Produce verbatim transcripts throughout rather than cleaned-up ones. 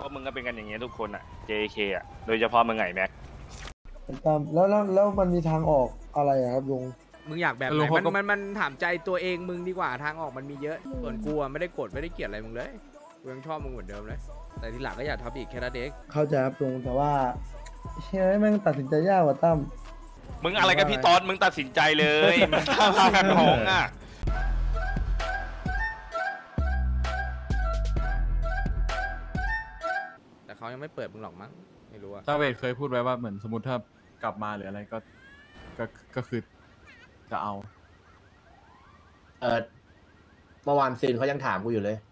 ราะมึงก็เป็นกันอย่างเงี้ยทุกคนอ่ะ เจ เค อ่ะโดยเฉพาะมึงไงแม็กตามแล้วแล้วแล้วมันมีทางออกอะไรอะครับลุงมึงอยากแบบไหนมันมันมันถามใจตัวเองมึงดีกว่าทางออกมันมีเยอะส่วนกูไม่ได้โกรธไม่ได้เกลียดอะไรมึงเลยกูยังชอบมึงเหมือนเดิมเลยแต่ทีหลังก็อย่าทับอีกแค่นั้นเองเข้าใจครับลุงแต่ว่าเฮ้ยแม่งตัดสินใจยากกว่าตั้มมึงอะไรกับพี่ตอนมึงตัดสินใจเลยมันท่าทางกันของอ่ะแต่เขายังไม่เปิดมึงหรอกมั้งไม่รู้อะตาเวทเคยพูดไว้ว่าเหมือนสมมติถ้ากลับมาหรืออะไรก็ก็ก็คือจะเอาเออเมื่อวานซืนเขายังถามกูอยู่เลย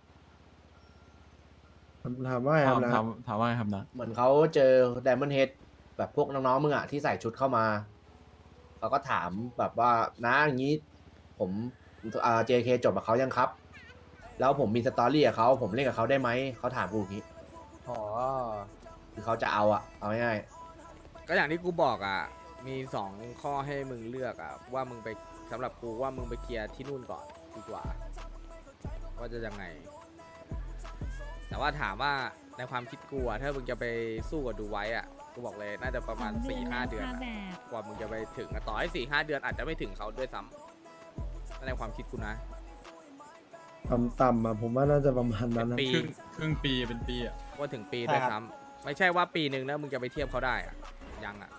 ถามว่าไงครับนะถามถามว่าไงครับนะเหมือนเขาเจอไดมอนด์เฮดแบบพวกน้องๆมึงอะที่ใส่ชุดเข้ามาเขาก็ถามแบบว่านะอย่างนี้ผมอ่า เจ เค จบกับเขายังครับแล้วผมมีสตอรี่กับเขาผมเล่นกับเขาได้ไหมเขาถามกูอย่างนี้อ๋อคือเขาจะเอาอะเอาง่ายๆก็อย่างที่กูบอกอะมีสองข้อให้มึงเลือกอะว่ามึงไปสำหรับกูว่ามึงไปเคลียร์ที่นู่นก่อนดีกว่าว่าจะยังไงแต่ว่าถามว่าในความคิดกูอะถ้ามึงจะไปสู้กับดูไว้อะกูบอกเลยน่าจะประมาณ สี่ห้า เดือนกว่ามึงจะไปถึงต่อให้ สี่ห้า เดือนอาจจะไม่ถึงเขาด้วยซ้ำในความคิดกูนะต่ำๆอะผมว่าน่าจะประมาณนั้นนะปีครึ่งปีเป็นปีอะว่าถึงปีด้วยซ้ำไม่ใช่ว่าปีหนึ่งแล้วมึงจะไปเทียบเขาได้อะยังอะ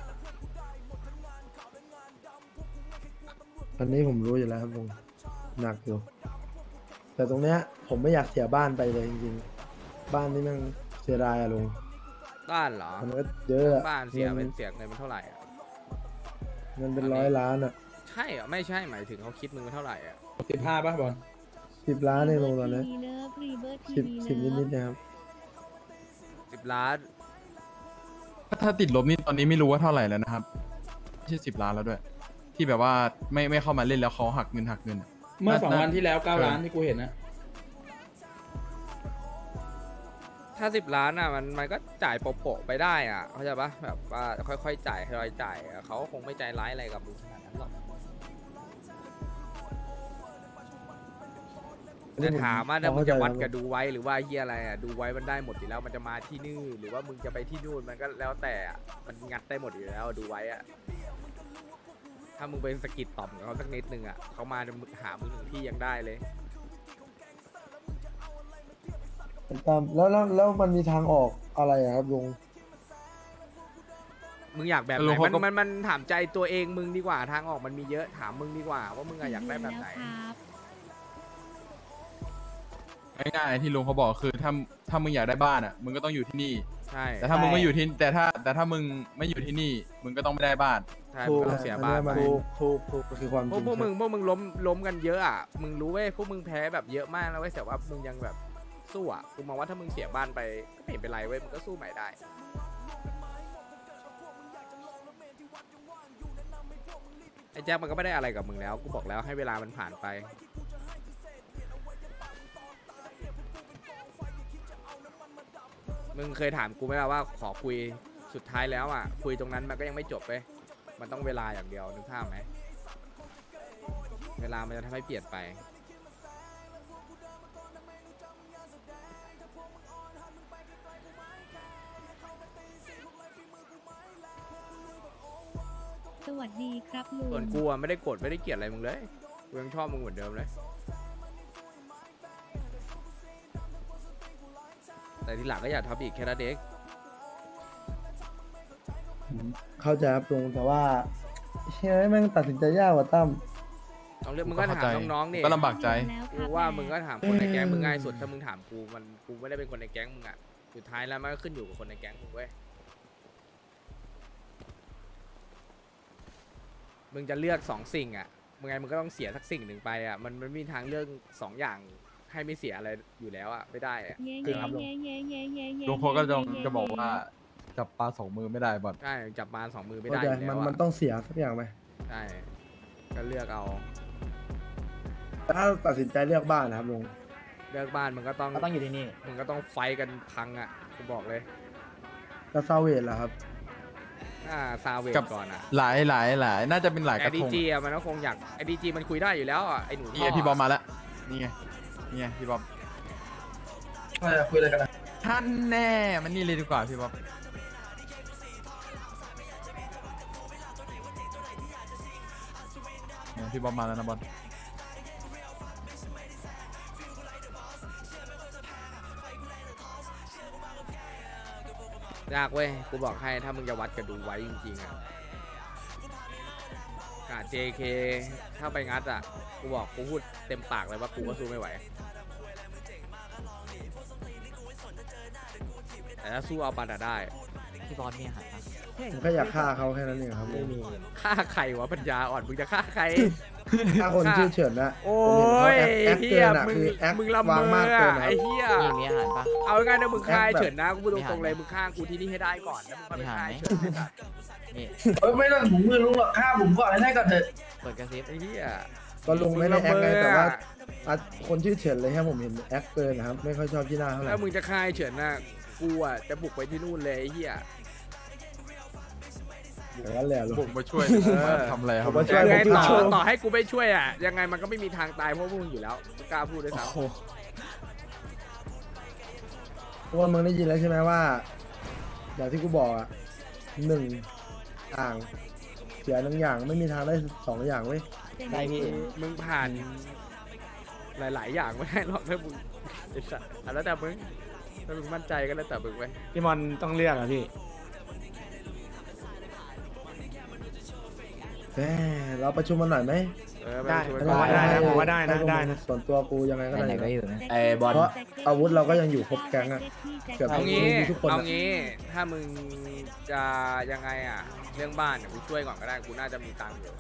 อันนี้ผมรู้อยู่แล้วครับลุงหนักอยู่แต่ตรงเนี้ยผมไม่อยากเสียบ้านไปเลยจริงๆบ้านนี่มันเสียดายอะลุงบ้านเหรอมันก็เยอะบ้านเสียเป็นเสียเงินเป็นเท่าไหร่อะเงินเป็นร้อยล้านอะใช่เหรอไม่ใช่หมายถึงเขาคิดมึงเป็นเท่าไหร่อะสิบห้าป่ะบอลสิบล้านในลงตอนนี้สิบสิบนิดๆนะครับสิบล้านถ้าติดลบนี่ตอนนี้ไม่รู้ว่าเท่าไหร่แล้วนะครับไม่ใช่สิบล้านแล้วด้วยที่แบบว่าไม่ไม่เข้ามาเล่นแล้วเขาหักเงินหักเงินเมื่อสองวันที่แล้วเก้าล้านที่กูเห็นนะถ้าสิบล้านอ่ะมันมันก็จ่ายโปะๆไปได้อ่ะเข้าใจปะแบบว่าค่อยๆจ่ายค่อยๆจ่ายเขาคงไม่ใจร้ายอะไรกับมึงขนาดนั้นหรอกจะถามว่าถ้ามึงจะวัดกับดูไว้หรือว่าเฮียอะไรอ่ะดูไว้มันได้หมดอยู่แล้วมันจะมาที่นี่หรือว่ามึงจะไปที่นู่นมันก็แล้วแต่มันงัดได้หมดอยู่แล้วดูไว้อ่ะถ้ามึงไปสกิดต่อมกับเขาสักนิดนึงอ่ะเขามาหามึงถึงที่ยังได้เลยตามแล้วแล้วแล้วมันมีทางออกอะไรอะครับลุงมึงอยากแบบไหนมันมันมันถามใจตัวเองมึงดีกว่าทางออกมันมีเยอะถามมึงดีกว่าว่ามึงอยากได้แบบไหนง่ายๆที่ลุงเขาบอกคือถ้าถ้ามึงอยากได้บ้านอ่ะมึงก็ต้องอยู่ที่นี่ใช่แต่ถ้ามึงไม่อยู่ที่แต่ถ้าแต่ถ้ามึงไม่อยู่ที่นี่มึงก็ต้องไม่ได้บ้านใช่มึงก็ต้องเสียบ้านไปถูกถูกถูกคือความจริงพวกมึงพวกมึงล้มล้มกันเยอะอ่ะมึงรู้เว้ยพวกมึงแพ้แบบเยอะมากนะเว้ยแต่ว่ามึงยังแบบสู้อ่ะกูมองว่าถ้ามึงเสียบ้านไปก็ไม่เป็นไรเว้ยมึงก็สู้ใหม่ได้ไอ้แจ็คมันก็ไม่ได้อะไรกับมึงแล้วกูบอกแล้วให้เวลามันผ่านไปมึงเคยถามกูไหมล่ะว่าขอคุยสุดท้ายแล้วอ่ะคุยตรงนั้นมันก็ยังไม่จบเว้ยมันต้องเวลาอย่างเดียวนึกภาพไหมเวลามันจะทำให้เปลี่ยนไปสวัสดีครับลุงส่วนกูไม่ได้โกรธไม่ได้เกลียดอะไรมึงเลยกูยังชอบมึงเหมือนเดิมเลยแต่ทีหลังก็อย่าทับอีกแค่นั้นเองเข้าใจครับลุงแต่ว่าเฮ้ยแม่งตัดสินใจยากกว่าตั้มต้องเรื่องมึงก็ถามน้องๆนี่ก็ลำบากใจกูว่ามึงก็ถามคนในแก๊งมึงง่ายสุดถ้ามึงถามกูมันกูไม่ได้เป็นคนในแก๊งมึงอ่ะสุดท้ายแล้วมันก็ขึ้นอยู่กับคนในแก๊งมึงเว้ยมึงจะเลือกสองสิ่งอ่ะมึงไงมึงก็ต้องเสียสักสิ่งหนึ่งไปอ่ะมันมันมีทางเลือกสองอย่างให้ไม่เสียอะไรอยู่แล้วอ่ะไม่ได้อ่ะคือครับลุงลุงเขาก็จะจะบอกว่าจับปลาสองมือไม่ได้บอลใช่จับปลาสองมือไม่ได้อยู่แล้วมันมันต้องเสียสักอย่างไหมใช่ก็เลือกเอาถ้าตัดสินใจเลือกบ้านนะครับลุงเลือกบ้านมันก็ต้องก็ต้องอยู่ที่นี่มึงก็ต้องไฟกันพังอ่ะกูบอกเลยก็ซาเวทเหรอครับอ่าซาเวทก่อนอ่ะหลายหลายหลายน่าจะเป็นหลายกระทงไอดีจีอ่ะมันก็คงอยากไอดีจีมันคุยได้อยู่แล้วอ่ะไอหนูนี่พี่บอมมาแล้วนี่ไงนี่ไงพี่บอมคุยอะไรกันนะท่านแน่มันนี่เลยดีกว่าพี่บ๊อบเนี่ยพี่บ๊อบมาแล้วนะบอลยากเว้ยกูบอกให้ถ้ามึงจะวัดกับดูไว้จริงๆอ่ะกา เจ เค ถ้าไปงัดอ่ะกูบอกกูพูดเต็มปากเลยว่ากูก็สู้ไม่ไหวแต่ถ้าสู้เอาปันอะได้พี่บอลมีอาหารปะผมแค่อยากฆ่าเขาแค่นั้นเองครับลุงฆ่าใครวะปัญญาอ่อนมึงจะฆ่าใครฆ่าคนชื่อเฉินนะโอ้ผมเห็นเขาแอคแอคยเฮีเกิยนอะมึงคือแอคมึงละเมวางอมากเกินอะนะไอ้เฮียพี่มีอาหารปะเอาง่ายๆนะมึงฆ่าแอคแบบเฉินนะกูพูดตรงๆเลยมึงฆ่ากูที่นี่ให้ได้ก่อนแล้วมึงก็ไปฆ่าเฉินให้ได้นี่เอ้ยไม่ต้องผมมือลุงหรอกฆ่าผมก่อนให้ได้ก่อนเถอะเปิดกระซิบไอ้เฮียก็ลุงไม่ได้แอคไงมึงละเมอแต่ว่าอ่ะคนชื่อเฉินเลยครับผมเห็นแอคเกินนะครับไม่ค่อยชอบที่หน้าเท่าไหร่ถ้ามึงจะฆ่าเฉินนะกูอ่ะจะบุกไปที่นู่นเลยไอ้เฮียแต่ว่าแหละลุบุงกมาช่วยเออทำอะไรครับผมมาช่วยยังไงต่อผมช่วยต่อให้กูไม่ช่วยอ่ะยังไงมันก็ไม่มีทางตายเพราะมึงอยู่แล้วกูกล้าพูดด้วยซ้ำเพราะว่ามึงได้ยินแล้วใช่ไหมว่าอย่างที่กูบอกอ่ะหนึ่งอ่างเสียหนึ่งอย่างไม่มีทางได้สองอย่างเว้ยได้พี่มึงผ่านหลาย ๆ อย่างไม่ได้หรอกถ้ามึงไอ้สัตว์อ่ะแล้วแต่มึงถ้ามึงมั่นใจก็แล้วแต่มึงไปพี่มอนต้องเลือกอะพี่แหมเราประชุมมันหน่อยไหมเออได้ช่วยผมว่าได้นะผมว่าได้นะให้ได้นะส่วนตัวกูยังไงก็ไหนได้ๆก็อยู่นะไอ้บอลเพราะอาวุธเราก็ยังอยู่ครบแก๊งอะเกือบเอางี้มีทุกคนเอาอะงี้ ถ้ามึงจะยังไงอ่ะ เรื่องบ้านเดี๋ยวกูช่วยก่อนก็ได้ กูน่าจะมีตังค์อยู่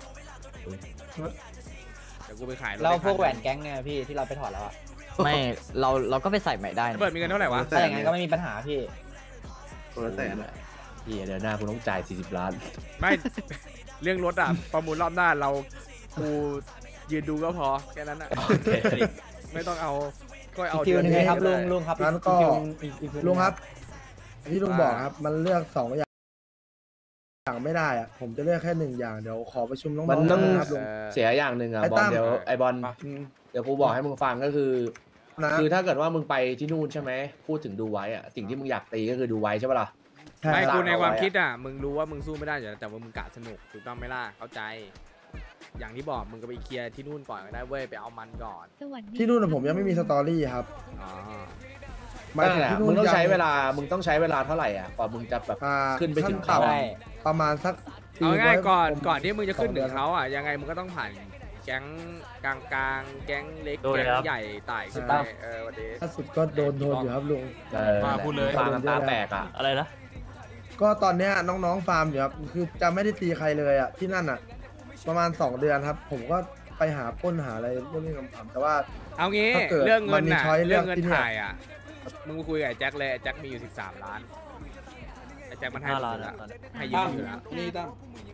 เดี๋ยวกูไปขายรถเราให้พวกคัแหวนแก๊งเนี่ยพี่ที่เราไปถอดแล้วอะไม่เราเราก็ไปใส่ใหม่ได้นนะเปิดมีเงินเท่าไหร่วะถ้าอย่างนั้นก็ไม่มีปัญหาพี่คนละแสนอะพี่เดี๋ยวหน้ากูต้องจ่ายสี่สิบล้านไม่ เรื่องรถอ่ะ ประมูลรอบหน้าเรา กูยืนดูก็พอ แค่นั้นอ่ะ ไม่ต้องเอาก็เอาอีกฟิวหนึงไงครับเดืลุอนงนี้ลุงครับงั้นก็อีอีฟิวลุงครับที่ลุงบอกครับ มันเลือกสองอย่างอย่างไม่ได้อะผมจะเลือกแค่หนึ่งอย่างเดี๋ยวขอประชุมน้องๆมันต้องนะครับลุงเสียอย่างหนึ่งอะไอ้บอลตั้มเดี๋ยวไอ้บอลอืมเดี๋ยวกูบอกให้มึงฟังก็คือนะคือถ้าเกิดว่ามึงไปที่นู่นใช่ไหมพูดถึงดูไว้อะสิ่งที่มึงอยากตีก็คือดูไว้ใช่ปะล่ะไม่ใช่กูในความเอาไว้อะคิดอ่ะ มึงรู้ว่ามึงสู้ไม่ได้อยู่แล้วแต่ว่ามึงกะสนุกถูกต้องไหมล่ะ เข้าใจ อย่างที่บอกมึงก็ไปเคลียร์ที่นู่นก่อนก็ได้เว้ย ไปเอามันก่อนสวัสดีที่นู่นนะผมยังไม่มีสตอรี่ครับอ๋อหมายนั่ถึนงแหละที่นู่มึนงต้องยังใช้เวลามึงต้องใช้เวลาเท่าไหร่อ่ะกว่ามึงจะแบบอ่าขึ้นไปถึงขั้เขาต่ำใช่ประมาณสักปีเอาง่ายๆก่อนผมก่อนที่มึงจะขึ้นสอถึดืงเขาอ่ะ ยังไงมึงก็ต้องผ่านแก๊งกลางกลางๆแก๊งเล็กโดยแก๊งครับใหญ่ไต่ขึ้นไปเออวันนี้ล่าสุดก็โดนโดนอยู่ครับลุงเออมาพูดเลยฟาร์มน้ำตาแตกอ่ะอะไรนะก็ตอนเนี้ยน้องๆฟาร์มอยู่ครับคือจะไม่ได้ตีใครเลยอ่ะที่นั่นอ่ะ ประมาณสองเดือนครับ ผมก็ไปหาปล้นหาอะไรเรื่องนี้คำถามแต่ว่าเอางี้ถ้าเกิดเรื่องเงินมันมีน่ะช้อยเลืเรื่ออก งเงินที่เนี่ยถ่ายอ่ะ มึงไปคุยกับไอ้แจ็คเลยไอ้แจ็คมีอยู่สิบสามล้านไอ้แจ็คมันให้ห้ามึงล้าอน ยู่แล้แล้ว วตอนนี้ให้ยืมอยู่แล้วนี่ตั้ม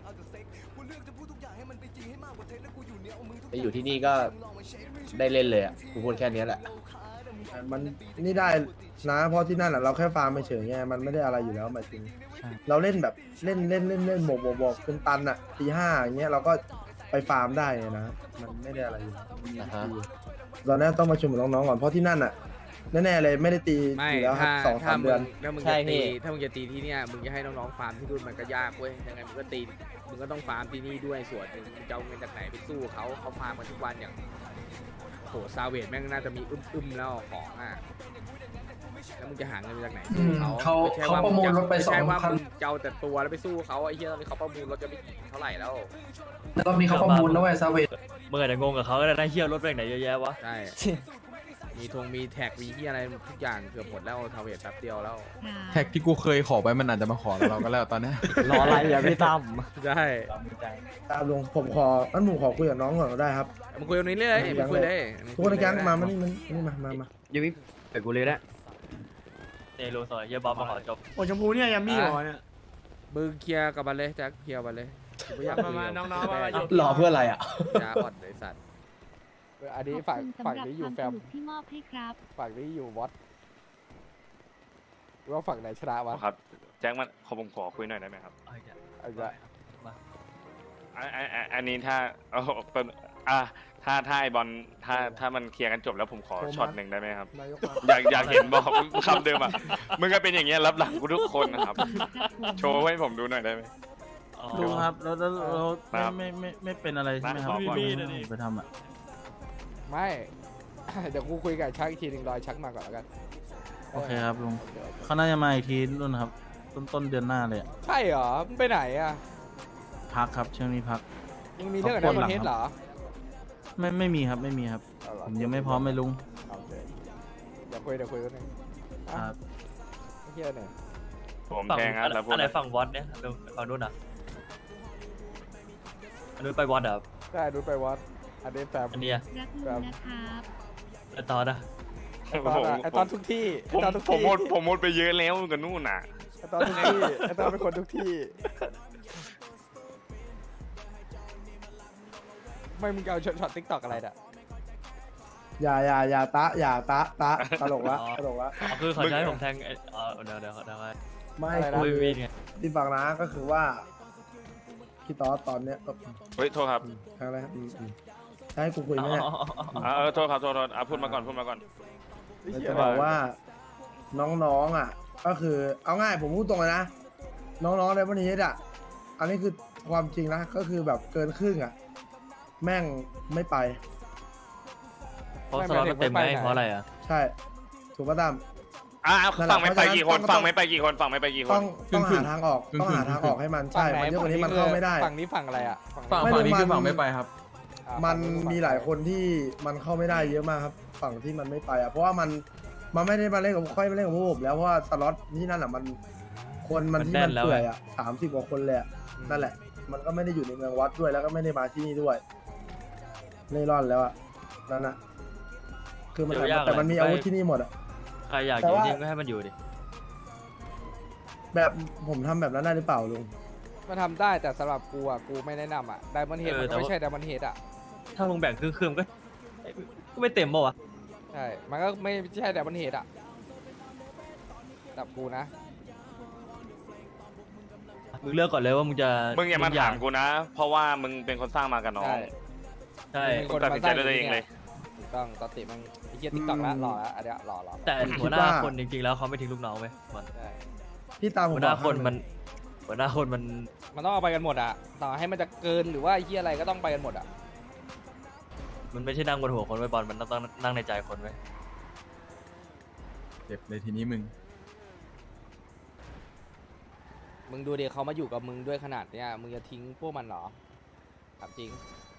ไปอยู่ที่นี่ก็ได้เล่นเลยอ่ะกูพูดแค่เนี้ยแหละมันนี่ได้นะเพราะที่นั่นอ่ะเราแค่ฟาร์มเฉยๆไงมันไม่ได้อะไรอยู่แล้วหมายถึงเราเล่นแบบเล่นเล่นเล่นเล่นบวกบวกบวกเป็นตันอ่ะตีห้าอย่างเงี้ยเราก็ไปฟาร์มได้ไงนะมันไม่ได้อะไรอยู่แล้วอ่าฮะตอนนี้ต้องมาชมกับน้องๆก่อนเพราะที่นั่นอ่ะแน่ๆเลยไม่ได้ตีไม่อยู่แล้วครัถ้าบสองถ้าสามมึเดือนงถ้ามึงใช่จะพี่ตีถ้ามึงจะตีที่เนี่ยมึงจะให้น้องๆฟาร์มที่นู่นมันก็ยากเว้ยยังไงมึงก็ตีมึงก็ต้องฟาร์มที่นี่ด้วยส่วนหนึ่งมึงจะเอาเงินจากไหนไปสู้เขาเขาฟาร์มกันทุกวันอย่างโหซาเวดแม่งน่าจะมีอึ้มๆแล้วของอ่ะแล้วมึงจะหาเงินมาจากไหนสู้เขาเขาไม่ใช่ว่าเขาประมูลรถไปไม่ใช่ว่าสองคันมึงจะเอาแต่ตัวแล้วไปสู้เขาไอ้เหี้ยตอนนี้เขาประมูลรถจะไม่กี่เท่าไหร่แล้วแล้วก็มีเขาประมูลแล้วไอ้ซาเวตมึงอาจจะงงกับเขาก็ได้นะเฮียรถไปไหนเยอะแยะวะใช่ มีธงมีแท็กมีที่อะไรทุกอย่างเกือบหมดแล้วซาเวดแป๊บเดียวแล้วแท็กที่กูเคยขอไปมันอาจจะมาขอเราก็แล้วตอนเนี้ยรออะไรอ่ะพี่ตั้มใช่ตามลงผมขออันหมูขอคุยกับน้องก่อนก็ได้ครับมึงคุยตรงนี้เลยมึงคุยเลยทุกคนในแก๊งมามานี่มันนี่มามามายังไม่ไปกูเลยนะเนโรสอยเฮียบ๊อบมาขอจบโอ้ชมพูเนี่ยยังมีเหรอเนี่ยมึงเคลียร์กับมันเลยแจ็คเคลียร์มันเลยกูไม่อยากมามาน้องๆมามาหล่อเพื่ออะไรอ่ะยาอ่อนเลยสัตว์อันนี้ขอบฝั่งคุณฝั่งสำหรับนี้อยู่ความแฟสมนุกที่มอบให้ครับฝั่งนี้อยู่วอตว่าฝั่งไหนชนะวะครับแจ็คมันขอผมขอคุยหน่อยได้ไหมครับเอาอีกละอันอันอันอันนี้ถ้าเอาเป็นอ่ะถ้าถ้าไอบอลถ้าถ้ามันเคลียร์กันจบแล้วผมขอโทรมาช็อตหนึ่งได้ไหมครับนายกมาอยากอยากเห็นบอกคำเดิมอ่ะมึงก็เป็นอย่างเงี้ยรับหลังกูทุกคนนะครับ โชว์ให้ผมดูหน่อยได้ไหมลุงครับแล้วแล้วเราครับไม่ไม่ไม่ไม่เป็นอะไรใช่ไหมครับขอก่อนก่อนที่ไปทำอ่ะไม่ เดี๋ยวกูคุยกับชักอีกทีหนึ่งรอยชักมาก่อนแล้วกันโอเคครับลุงโอเคโอเคเขาน่าจะมาอีกทีนู่นครับ ต้นต้นเดือนหน้าเลยอะใช่เหรอมึงไปไหนอ่ะพักครับช่วงนี้พักมึงมีเรื่องกับนักบอลเฮดเหรอไม่ไม่มีครับไม่มีครับเอาเหรอผมยังไม่พร้อมไม่ลุงโอเคเดี๋ยวคุยเดี๋ยวคุยกันหนึ่งคอ่ะรับไม่เชื่อหนึ่งผมแทงอ่ะแล้วพวกอะไรนั้นฝั่งวอตเนี่ยเรื่องฝั่งนู้นอ่ะอันนู้นไปวอตอ่ะได้ดูไปวัดอันนี้แฟมอันเนี้ยรักลุงนะครับไอตอนอ่ะไอตอนอะไอตอนทุกที่ผมไอตอนทุกผมที่หมดผมหมดไปเยอะแล้วกับนู่นน่ะไอตอนทุกที่ไอตอนเป็นคนทุกที่ ไม่มึงจะเอาช็อตติ๊กต็อกอะไรน่ะอย่าอย่าอย่าตะอย่าตะตะตลกละตลกละอ๋อคือเขาจะให้ผมแทงไอ้เออเดี๋ยวเดี๋ยวเดี๋ยวให้ไม่อะไรนะคุยคือวีนไงที่ฟังนะก็คือว่าพี่ต๊อดตอนเนี้ยก็เฮ้ยโทษครับอะไรอืมอืมจะให้กูคุยไหมเนี่ยอ๋ออ๋ออ๋ออ๋ออ่าเออโทษครับโทษโทษอ่ะพูดมาก่อนพูดมาก่อนเราจะบอกว่าน้องๆอ่ะ ก็คือเอาง่ายผมพูดตรงเลยนะ น้องๆในวันนี้อ่ะ อันนี้คือความจริงนะก็คือแบบเกินครึ่งอ่ะ แม่งไม่ไปเพราะสล็อตมันเต็มไหมเพราะอะไรอ่ะใช่ ถูกป่ะตั้มอ่านั่นแหละฟังไม่ไปกี่คนเพราะฉะนั้นฟังไม่ไปกี่คนฟังไม่ไปกี่คต้นองต้องหาทางออกต้องหาทางออกให้มันใช่มันเยอะกว่านี้มันเข้าไม่ได้ฝั่งนี้ฝั่งอะไรอ่ะฝั่งไม่ฝั่งนี้รู้คือมันฝั่งไม่ไปครับอ่ะมันฝั่งฝั่งมีหลายคนที่มันเข้าไม่ได้เยอะมากครับ ฝั่งที่มันไม่ไปอ่ะเพราะว่ามันมันไม่ได้มาเล่นกับค่อยมาเล่นกับพวกผมแล้วเพราะว่าสล็อตที่นั่นอ่ะมันคนมันมันที่แน่มัน นแล้วเปื่อยอ่ะสามสิบกว่าคนเลยอ่ะนั่นแหละ มันก็ไม่ได้อยู่ในเมืองวัดด้วยแล้วก็ไม่ได้มาที่นี่ด้วยเล่ร่อนแล้วอ่ะนั่นอ่ะคือมันเดี๋ยวยากแต่มันเลยมีอาวุธที่นี่หมดอ่ะใครอยากอแต่ยู่ว่านี่ก็ให้มันอยู่ดิแบบผมทำแบบนั้นได้หรือเปล่าลุงมันทำได้แต่สำหรับกูอ่ะกูไม่แนะนำอ่ะไดมอนด์เฮดมันก็ไม่ใช่ไดมอนด์เฮดอ่ะถ้ามึงแบ่งครึ่งครึ่งๆก็ก็ไม่เต็มป่าวะใช่ มันก็ไม่ใช่ไดมอนด์เฮดอ่ะสำหรับกูนะมึงเลือกก่อนเลยว่ามึงจะมึงอย่ามาถามกูนะ เพราะว่ามึงเป็นคนสร้างมากับน้องใช่ใช่มึงมึงตัดสินใจด้วยตัวเองเลยถูกต้องตอนติมันไอ้เหี้ยติ๊กต็อกแล้วหล่อแล้วอันเนี้ยหล่อหล่อแต่หัวหน้าคนจริงๆแล้วเขาไม่ทิ้งลูกน้องเว้ยมันใช่พี่ตามผมหัวหน้าบอกคนให้มันหัวหน้าคนมันมันต้องเอาไปกันหมดอ่ะ ต่อให้มันจะเกินหรือว่าไอ้เหี้ยอะไรก็ต้องไปกันหมดอ่ะมันไม่ใช่นั่งบนหัวคนไว้บอลมันต้องต้องนั่งในใจคนไว้เจ็บเลยทีนี้มึงมึงดูดิเขามาอยู่กับมึงด้วยขนาดเนี้ย มึงจะทิ้งพวกมันเหรอถามจริง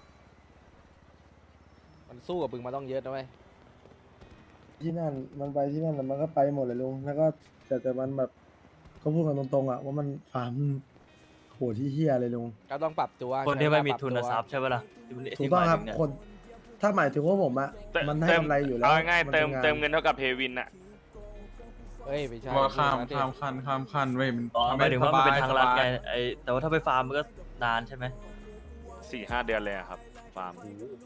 มันสู้กับมึงมาต้องเยอะนะเว้ยที่นั่นมันไปที่นั่นแล้วมันก็ไปหมดเลยลุงแล้วก็แต่แต่มันแบบเขาพูดกันตรงๆอ่ะว่ามันฟาร์มโหดที่เฮียเลยลุงก็ต้องปรับตัวคนที่ไม่มีใช้เวลาปรับทุนตัวทรัพย์ใช่ปะล่ะที่มันถูกที่ต้องหมายครับถึงเนี่ยคน ถ้าหมายถึงว่าผมอะเติมันให้กำไรอยู่แล้วเอาง่ายๆนเติมป็นงานเติมเงินเท่ากับเพวินอะเฮ้ยไม่ใช่ว่าข้ามไม่ใช่ข้ามขั้นข้ามขั้นเว้ยมันอ๋อทำหมายถึงว่ามันเป็นทางลัดไงสบายไอแต่ว่าถ้าไปฟาร์มมันก็นานใช่ไหมสี่ห้าเดือนเลยอะครับ ฟาร์ม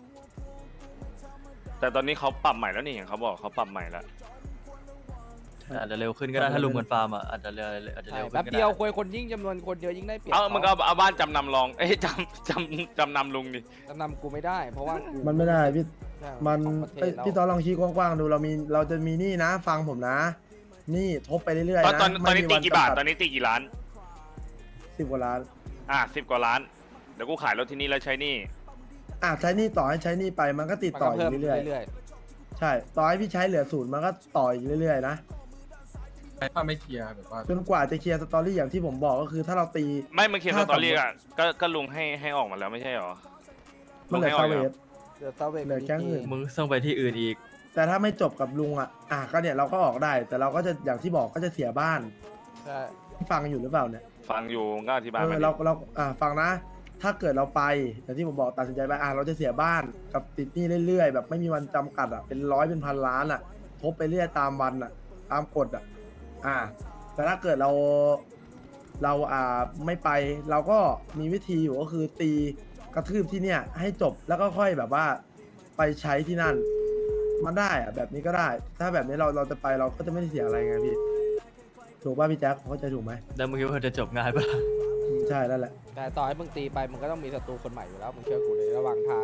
แต่ตอนนี้เขาปรับใหม่แล้วนี่เห็นเขาบอกเขาปรับใหม่แล้วอาจจะเร็วขึ้นก็ได้ถ้าลุมกันฟาร์มอ่ะอาจจะเร็วอาจจะใช่เร็วขึ้นแป๊บก็เดียวได้คุยคนยิ่งจำนวนคนเยอะยิ่งได้เปรียบเอามึงก็เอาบ้านจำนำลอง เอ้ยจำจำจำนำลุงดิจำนำกูไม่ได้ เพราะว่ากูมันไม่ได้พี่ใช่มันของประเทเอ้ศยเราพี่ตอนลองชี้กว้างๆดูเรามีเราจะมีหนี่นะ ฟังผมนะหนี่ทบไปเรื่อยๆตอนนะตอนตอนนี้ตีกี่บาท ตตอนนี้ตีกี่ล้านสิบกว่าล้านอ่ะสิบกว่าล้าน เดี๋ยวกูขายรถที่นี่แล้วใช้หนี่อ่ะใช้หนี่ต่อให้ใช้หนี่ไปมันก็ติดมันต่ก็ออเพิ่มยู่เรื่อยเรื่อยๆใช่ต่อให้พี่ใช้เหลือศูนย์มันก็ต่ออีกเรื่อยๆนะถ้าไม่เคลียร์แบบว่าจนกว่าจะเคลียร์สตอรี่อย่างที่ผมบอกก็คือถ้าเราตีไม่มึงเขียนสถ้าตอรี่สมมุติอะก็ก็ลุงให้ให้ออกมาแล้วไม่ใช่หรอมันเหลือให้อซาอกเวแล้วสๆเดี๋ยวเซาเวเหลือแก๊งอื่นมึงต้องไปที่อื่นอีกแต่ถ้าไม่จบกับลุงอ่ะอ่ะก็เนี่ยเราก็ออกได้ แต่เราก็จะอย่างที่บอกก็จะเสียบ้านใช่ฟังอยู่หรือเปล่าเนี่ยฟังอยู่ก็อธิบายเอมาอดิเราเราอ่าฟังนะ ถ้าเกิดเราไปอย่างที่ผมบอกตัดสินใจไปอ่าเราจะเสียบ้านกับติดหนี้เรื่อยๆ แบบไม่มีวันจำกัดอ่ะเป็นร้อยเป็นพันล้านอ่ะทบไปเรื่อยตามวันอ่ะ ตามกฎอ่ะ อ่า แต่ถ้าเกิดเราเราอ่าไม่ไป เราก็มีวิธีอยู่ก็คือตีกระทืบที่เนี่ยให้จบแล้วก็ค่อยแบบว่าไปใช้ที่นั่น มันได้อ่ะแบบนี้ก็ได้ ถ้าแบบนี้เราเราจะไปเราก็จะไม่ได้เสียอะไรไงพี่ถูกป่ะพี่แจ็คเข้าใจถูกไหมแล้วมึงคิดว่าจะจบง่ายปะอืมใช่นั่นแหละแต่ต่อให้มึงตีไปมึงก็ต้องมีศัตรูคนใหม่อยู่แล้วมึงเชื่อกูเลยระหว่างทางอ่ะ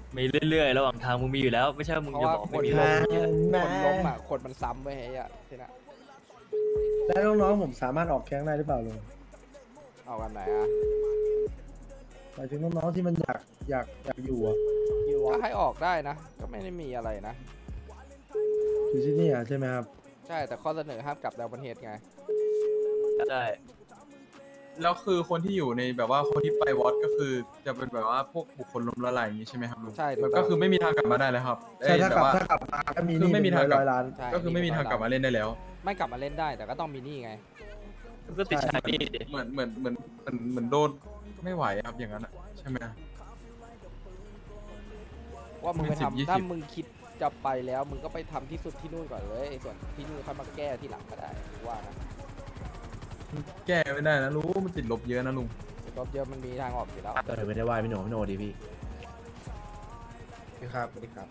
มีเรื่อยๆระหว่างทางมึงมีอยู่แล้วไม่ใช่มึงเพราะจะว่าบอกคไม่นมีล้เลยมคนล้มอ่ะคนมันซ้ำไปไอ้อะทีน่ะแล้วน้องๆผมสามารถออกแก๊งได้หรือเปล่าลุงเอากันไหนอ่ะหมายถึงน้องๆที่มันอยากอยากอยากอยู่อะก็ให้ออกได้นะ ก็ไม่ได้มีอะไรนะอยู่ที่นี่อะใช่ไหมครับใช่แต่ข้อเสนอห้ามกลับดาวบันเฮดไงได้แล้วคือคนที่อยู่ในแบบว่าคนที่ไปวอตก็คือจะเป็นแบบว่าพวกบุคคลล้มละลายอย่างนี้ใช่ไหมครับลุงใช่ถูมันต้ก็งคือไม่มีทางกลับมาได้แล้วครับใช่ถ้าเอ้ยกลับแบบว่าถ้ากลับมาก็มีคือนี่ไม่มีทางกลับร้อยล้านใช่ก็คือไม่มีทางกลับมาเล่นได้แล้วไม่กลับมาเล่นได้แต่ก็ต้องมีนี่ไงก็ติดชายนี่ดิเหมือนเหมือนเหมือนเหมือนเหมือนโดนไม่ไหวครับอย่างนั้นอะใช่ไหมว่ามึงไปสิบยี่สิบทำถ้ามึงคิดจะไปแล้วมึงก็ไปทำที่สุดที่นู่นก่อนเลยไอ้ส่วนที่นู่นค่อยมาแก้ที่หลังก็ได้กูว่านะแก้ไม่ได้นะรู้มันติดลบเยอะนะลุงรถเยอะมันมีทางออกอยู่แล้วเออไม่ได้ไหวพี่โหนพี่โหนดีพี่ครับสวัสดีครับ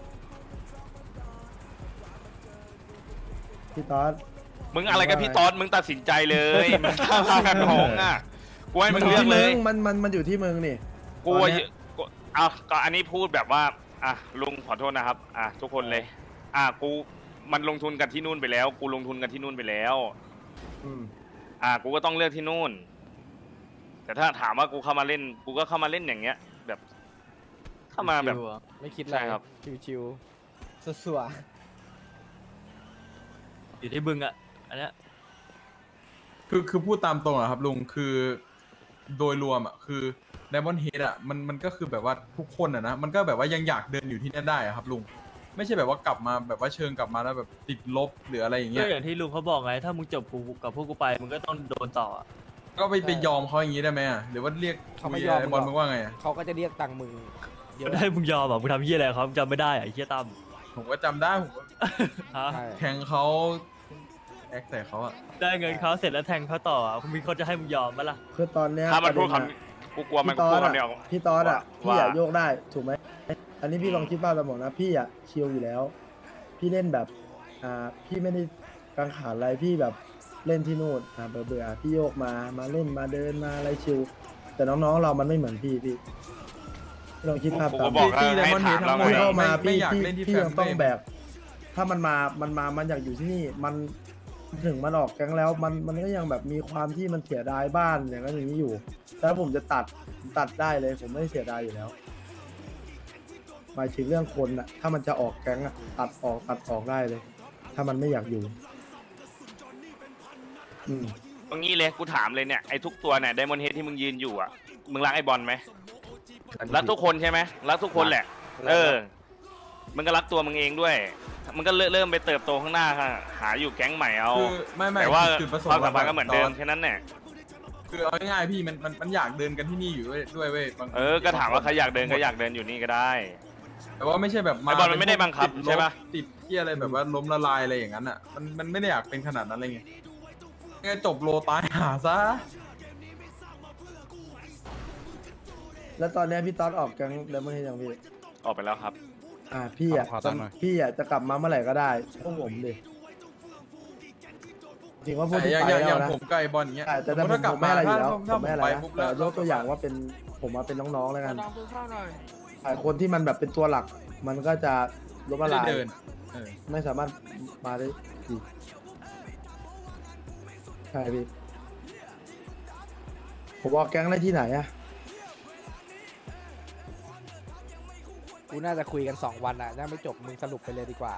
พี่ต๊อดมึงอะไรกับพี่ตอนมึงตัดสินใจเลยมึงข้างกันของอ่ะกูให้มึงเลือกเลยมันมันมันอยู่ที่มึงนี่กูตอนว่าเนี้ยกูอ่ะก็อันนี้พูดแบบว่าอ่ะลุงขอโทษนะครับอ่ะทุกคนเลย อ่ะกูมันลงทุนกันที่นู่นไปแล้ว กูลงทุนกันที่นู่นไปแล้วอืมอ่ะกูก็ต้องเลือกที่นู่น แต่ถ้าถามว่ากูเข้ามาเล่น กูก็เข้ามาเล่นอย่างเงี้ย แบบ เข้ามาแบบชิวๆอะไม่คิดอะไรใช่ครับชิวสัวอยู่ที่บึงอ่ะอันเนี้ยคือคือพูดตามตรงอะครับลุงคือโดยรวมอะคือไดมอนด์เฮดอะมันมันก็คือแบบว่าทุกคนอะนะมันก็แบบว่ายังอยากเดินอยู่ที่นั่นได้อะครับลุงไม่ใช่แบบว่ากลับมาแบบว่าเชิงกลับมาแล้วแบบติดลบหรืออะไรอย่างเงี้ก็ยอย่างที่ลุงเขาบอกไง ถ้ามึงจบกูกับพวกกูไปมึงก็ต้องโดนต่ออะก็ไปไปยอมเขาอย่างงี้ได้ไหมอะหรือว่าเรียกๆเขาไม่คุยอมไบอลมึงว่าไงอะเขาก็จะเรียกตังค์มึงเยอะได้มึงยอมอ่ะมึงทำเหี้ยอะไรเขาจำไม่ได้อ่ะไอ้เหี้ยตั้มผมก็จำได้ผมก็ฮะใช่แทงเขาแอคใส่เขาอะได้เงินเขาเสร็จแล้วแทงเขาต่ออ่ะมีคนจะให้มึงยอมปะล่ะคือตอนเนี้ยถ้ามันพูดประเด็อะคำกูกลัวมันพี่กูต๊อก ดลัวอะเนี่ยพี่ต๊อดอะว่าพี่อะโยกได้ถูกไหมอันนี้พี่ลองคิดบ้างสมองนะพี่อะชิลอยู่แล้ว พี่เล่นแบบอ่าพี่ไม่ได้กังขาอะไรพี่แบบเล่นที่นู่นอ่าเบื่อเบื่อๆพี่โยกมามาเล่นมาเดินมาอะไรชิลแต่น้องๆเรามันไม่เหมือนพี่พี่พี่ลองคิดภาพกูตาก็มบอกตีให้ไดมอนด์เฮถามดทั้เรางหมไงดพี่อะเข้ามาไม่พี่ไม่อยากเล่นที่พี่พี่แฟยังมต้องเฟ้แบกถ้ามันมามันมามันอยากอยู่ที่นี่มันถึงมันออกแก๊งแล้วมันมันก็ยังแบบมีความที่มันเสียดายบ้านอย่างนั้นอย่างนี้อยู่แล้วผมจะตัดผมตัดได้เลยผมไม่เสียดายอยู่แล้วหมายถึงเรื่องคนอะถ้ามันจะออกแก๊งอะตัดออกตัดออกได้เลย ถ้ามันไม่อยากอยู่ อืมตรงนี้เลยกูถามเลยเนี่ยไอ้ทุกตัวเนี่ยไดมอนด์เฮดที่มึงยืนอยู่อ่ะมึงรักไอ้บอลไหมรักทุกคนใช่ไหมรักทุกคนแหละ เออมึงก็รักตัวมึงเองด้วยมึงก็เริ่มเริ่มไปเติบโตข้างหน้าค่ะหาอยู่แก๊งใหม่เอาคือไม่ไม่แต่ว่าจุดประสงความค์สัมพันธ์ก็เหมือนเดิมตแค่นั้นเนี่ยคือเอาง่ายๆพี่มันมันมันอยากเดินกันที่นี่อยู่ด้วยด้วยเว้ยบางเออก็ถามว่าใครอยากเดินก็อยากเดินอยู่นี่ก็ได้แต่ว่าไม่ใช่แบบไอ้บอลมันไม่ได้บังคับติลใช่ปะติดที่อะไรแบบว่าล้มละลายอะไรอย่างนั้นอ่ะมันมันไม่ได้อยากเป็นขนาดนั้นอะไรเงี้ยงั้นจบโลตายหาซะแล้วตอนเนี้ยพี่ต๊อดออกแก๊งแล้วไม่ใช่ยังพี่ออกไปแล้วครับอ่าพี่อะขอตั้งหน่อยพี่อะจะกลับมาเมื่อไหร่ก็ได้พวกผมดิจริงว่าพูดแต่ที่อย่างไปอย่างอแล้ย่างวนะผมกับไอ้บอลอย่างเงี้ยใช่แต่สแต่มผมติถ้ากลับผมไม่อะไรอยู่แล้วถ้าผมไม่อะไรไปนะปุ๊บแต่แล้วยกตัวอย่างว่าเป็นผมมาเป็นน้องๆแล้วกันแต่คนที่มันแบบเป็นตัวหลัก มันก็จะล้มไม่ละได้ลายเดินเออไม่สามารถมาได้อีกใช่พี่ผมออกแก๊งได้ที่ไหนอะกูน่าจะคุยกันสองวันอ่ะน่าไม่จบมึงสรุปไปเลยดีกว่า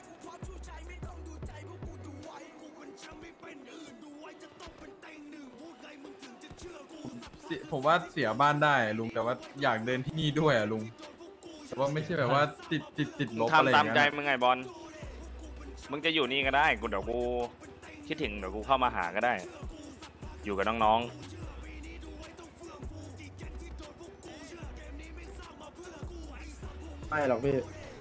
เสียผมว่าเสียบ้านได้ลุงแต่ว่าอยากเดินที่นี่ด้วยอ่ะลุงแต่ว่าไม่ใช่แบบว่าติดติดติดลบอะไรอทำตามย่างใจเงี้ยมึงไงบอล มึงจะอยู่นี่ก็ได้ กูเดี๋ยวกูคิดถึงเดี๋ยวกูเข้ามาหาก็ได้ อยู่กับน้องไม่หรอกพี่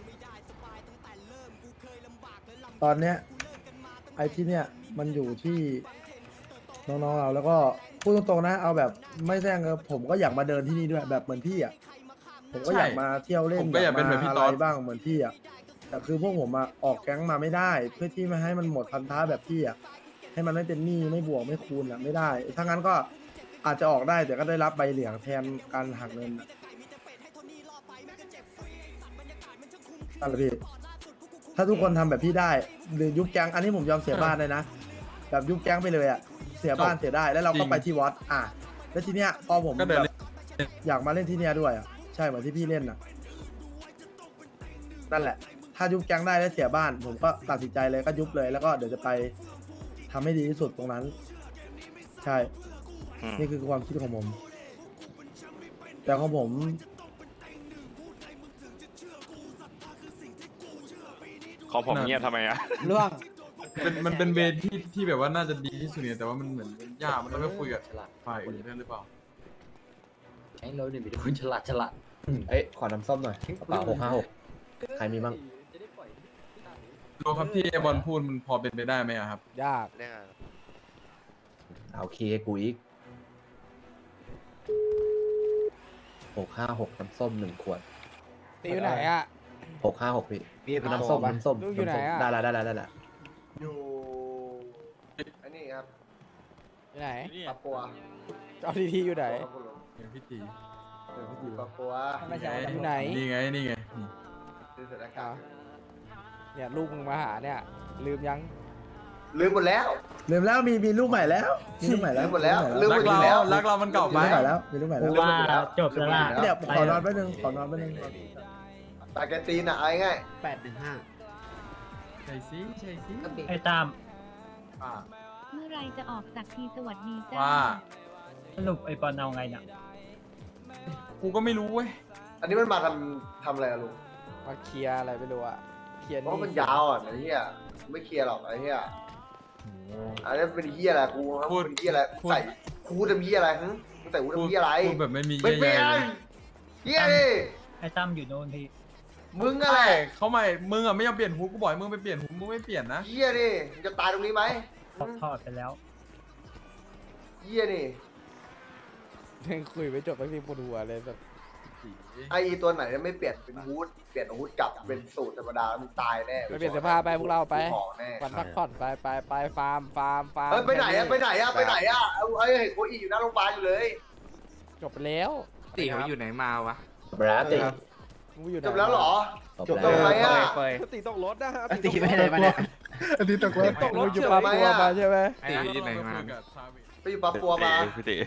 ตอนเนี้ยไอ้ที่เนี้ยมันอยู่ที่น้องๆเราแล้วก็พูดตรงๆนะ เอาแบบไม่แซงเออผมก็อยากมาเดินที่นี่ด้วยแบบเหมือนพี่อ่ะผมก็อยากมาเที่ยวเล่นผมก็อยากเป็นแบบพี่มาต๊อะอไรดบ้างเหมือนพี่อ่ะแต่คือพวกผมอะออกแก๊งมาไม่ได้ เพื่อที่ไม่ให้มันหมดพันธะแบบพี่อ่ะให้มันไม่เป็นหนี้ไม่บวกไม่คูณอ่ะไม่ได้ถ้างั้นก็อาจจะออกได้แต่ก็ได้รับใบเหลืองแทนการหักเงินอะนั่นแหละพี่ถ้าทุกคนทำแบบพี่ได้หรือยุบแก๊งอันนี้ผมยอมเสียบ้านเลยนะแบบยุบแก๊งไปเลยอ่ะเสียบ้านเสียได้แล้วเราก็ไปที่วัดอ่ะแล้วทีเนี้ยพอผมก็เดินแบบอยากมาเล่นที่เนี้ยด้วยอ่ะใช่เหมือนที่พี่เล่นน่ะนั่นแหละถ้ายุบแก๊งได้แล้วเสียบ้าน ผมก็ตัดสินใจเลยก็ยุบเลย แล้วก็เดี๋ยวจะไปทำให้ดีที่สุดตรงนั้น ใช่อืมนี่คือความคิดของผม แต่ของผมของผมเงียบทำไมอ่ะเรื่องเป็นมันเป็นเวทที่ที่แบบว่าน่าจะดีที่สุดเนี่ยแต่ว่ามันเหมือนยากมันต้องไปคุยกับฝ่ายอื่นด้วยหรือเปล่าไอ้เราเนี่ยเป็นคนฉลาดฉลาดเอ้ยขอน้ำส้มหน่อยกระเป๋าหกห้าหกใครมีบ้างโลครับที่ไอบอลพูดมันพอเป็นไปได้ไหมอะครับยากเอาเคกูอีกหกห้าหกน้ำส้มหนึ่งขวดตีอยู่ไหนอ่ะหกห้าหกพี่พี่เป็นน้ำส้มปะน้ำส้มลูกอยู่ไหนอะได้แล้วได้แล้วได้แล้วอยู่อันนี้ครับอยู่ไหนปะปัวจอทีทีอยู่ไหนอย่างพี่ตีปะปัวไม่ใช่อยู่ไหนนี่ไงนี่ไงนี่คือสถานกาอ่ะรณ์เนี่ยลูกมึงมาหาเนี่ย ลืมยังลืมหมดแล้วลืมแล้วมีมีลูกใหม่แล้วมีลูกใหม่แล้วหมดแล้วลืมรัหมกดเราแล้วรักเรามันเก่ามีไปลูกใหม่แล้วมีลูกใหม่แล้วว่าจบแล้วล่ะเดี๋ยวขอนอนแป๊บนึงขอนอนแป๊บนึงปากแกตีนอ่ะไอ้ง่ายแปดหนึ่งห้าใช่สิใช่สิไอ้ตามอ่าเมื่อไรจะออกจากทีสวัสดีจ้าว่าสรุปไอ้บอลเอาไงเนี่ยกูก็ไม่รู้เว้ยอันนี้มันมาทำทำอะไรอะลุงมาเคลียร์อะไรไม่รู้อ่ะ เคลียร์เพราะนี่มันยาวอ่ะไอ้เหี้ยไม่เคลียร์หรอกไอ้เหี้ยอันนี้เป็นเหี้ยอะไรกูเป็นเหี้ยอะไรใส่กูจะมีอะไรฮึใส่กูจะมีอะไรพูดแบบไม่มีไม่เยื่อเป็นใยไรเลยเหี้ยดิไอ้ตั้มอยู่โน่นพี่มึงอะไรเขาใหม่มึงอ่ะไม่ยอมเปลี่ยนหูกูบอกให้มึงไปเปลี่ยนหูมึงไม่เปลี่ยนนะเหี้ยดิมึงจะตายตรงนี้ไหมถอดถอดไปแล้วเหี้ยดิยังคุยไม่จบไม่มีปวดหัวเลยแบบไอ้ตัวไหนจะไม่เปลี่ยนเป็นฮูดเปลี่ยนฮูดกลับเป็นสูตรธรรมดามึงตายแน่ไปเปลี่ยนเสื้อผ้าไปพวกเราไปขอแน่วันพักผ่อนไปไปไปฟาร์มฟาร์มฟาร์มเอ้ยไปไหนอะไปไหนอะไปไหนอะเอาไอ้เห็นโคอีอยู่หน้าโรงพยาบาลอยู่เลยจบไปแล้วตีเขาอยู่ไหนมาวะบราติมึงอยู่ไหนจบแล้วเหรอจบจบไหมอะตีตกรถนะตีไม่ได้มาเนี่ยอันนี้ตกรถตกรถอยู่ปั๊มตัวมาใช่ไหมตีที่ไหนมาไปอยู่ปับปัวมาพี่ตี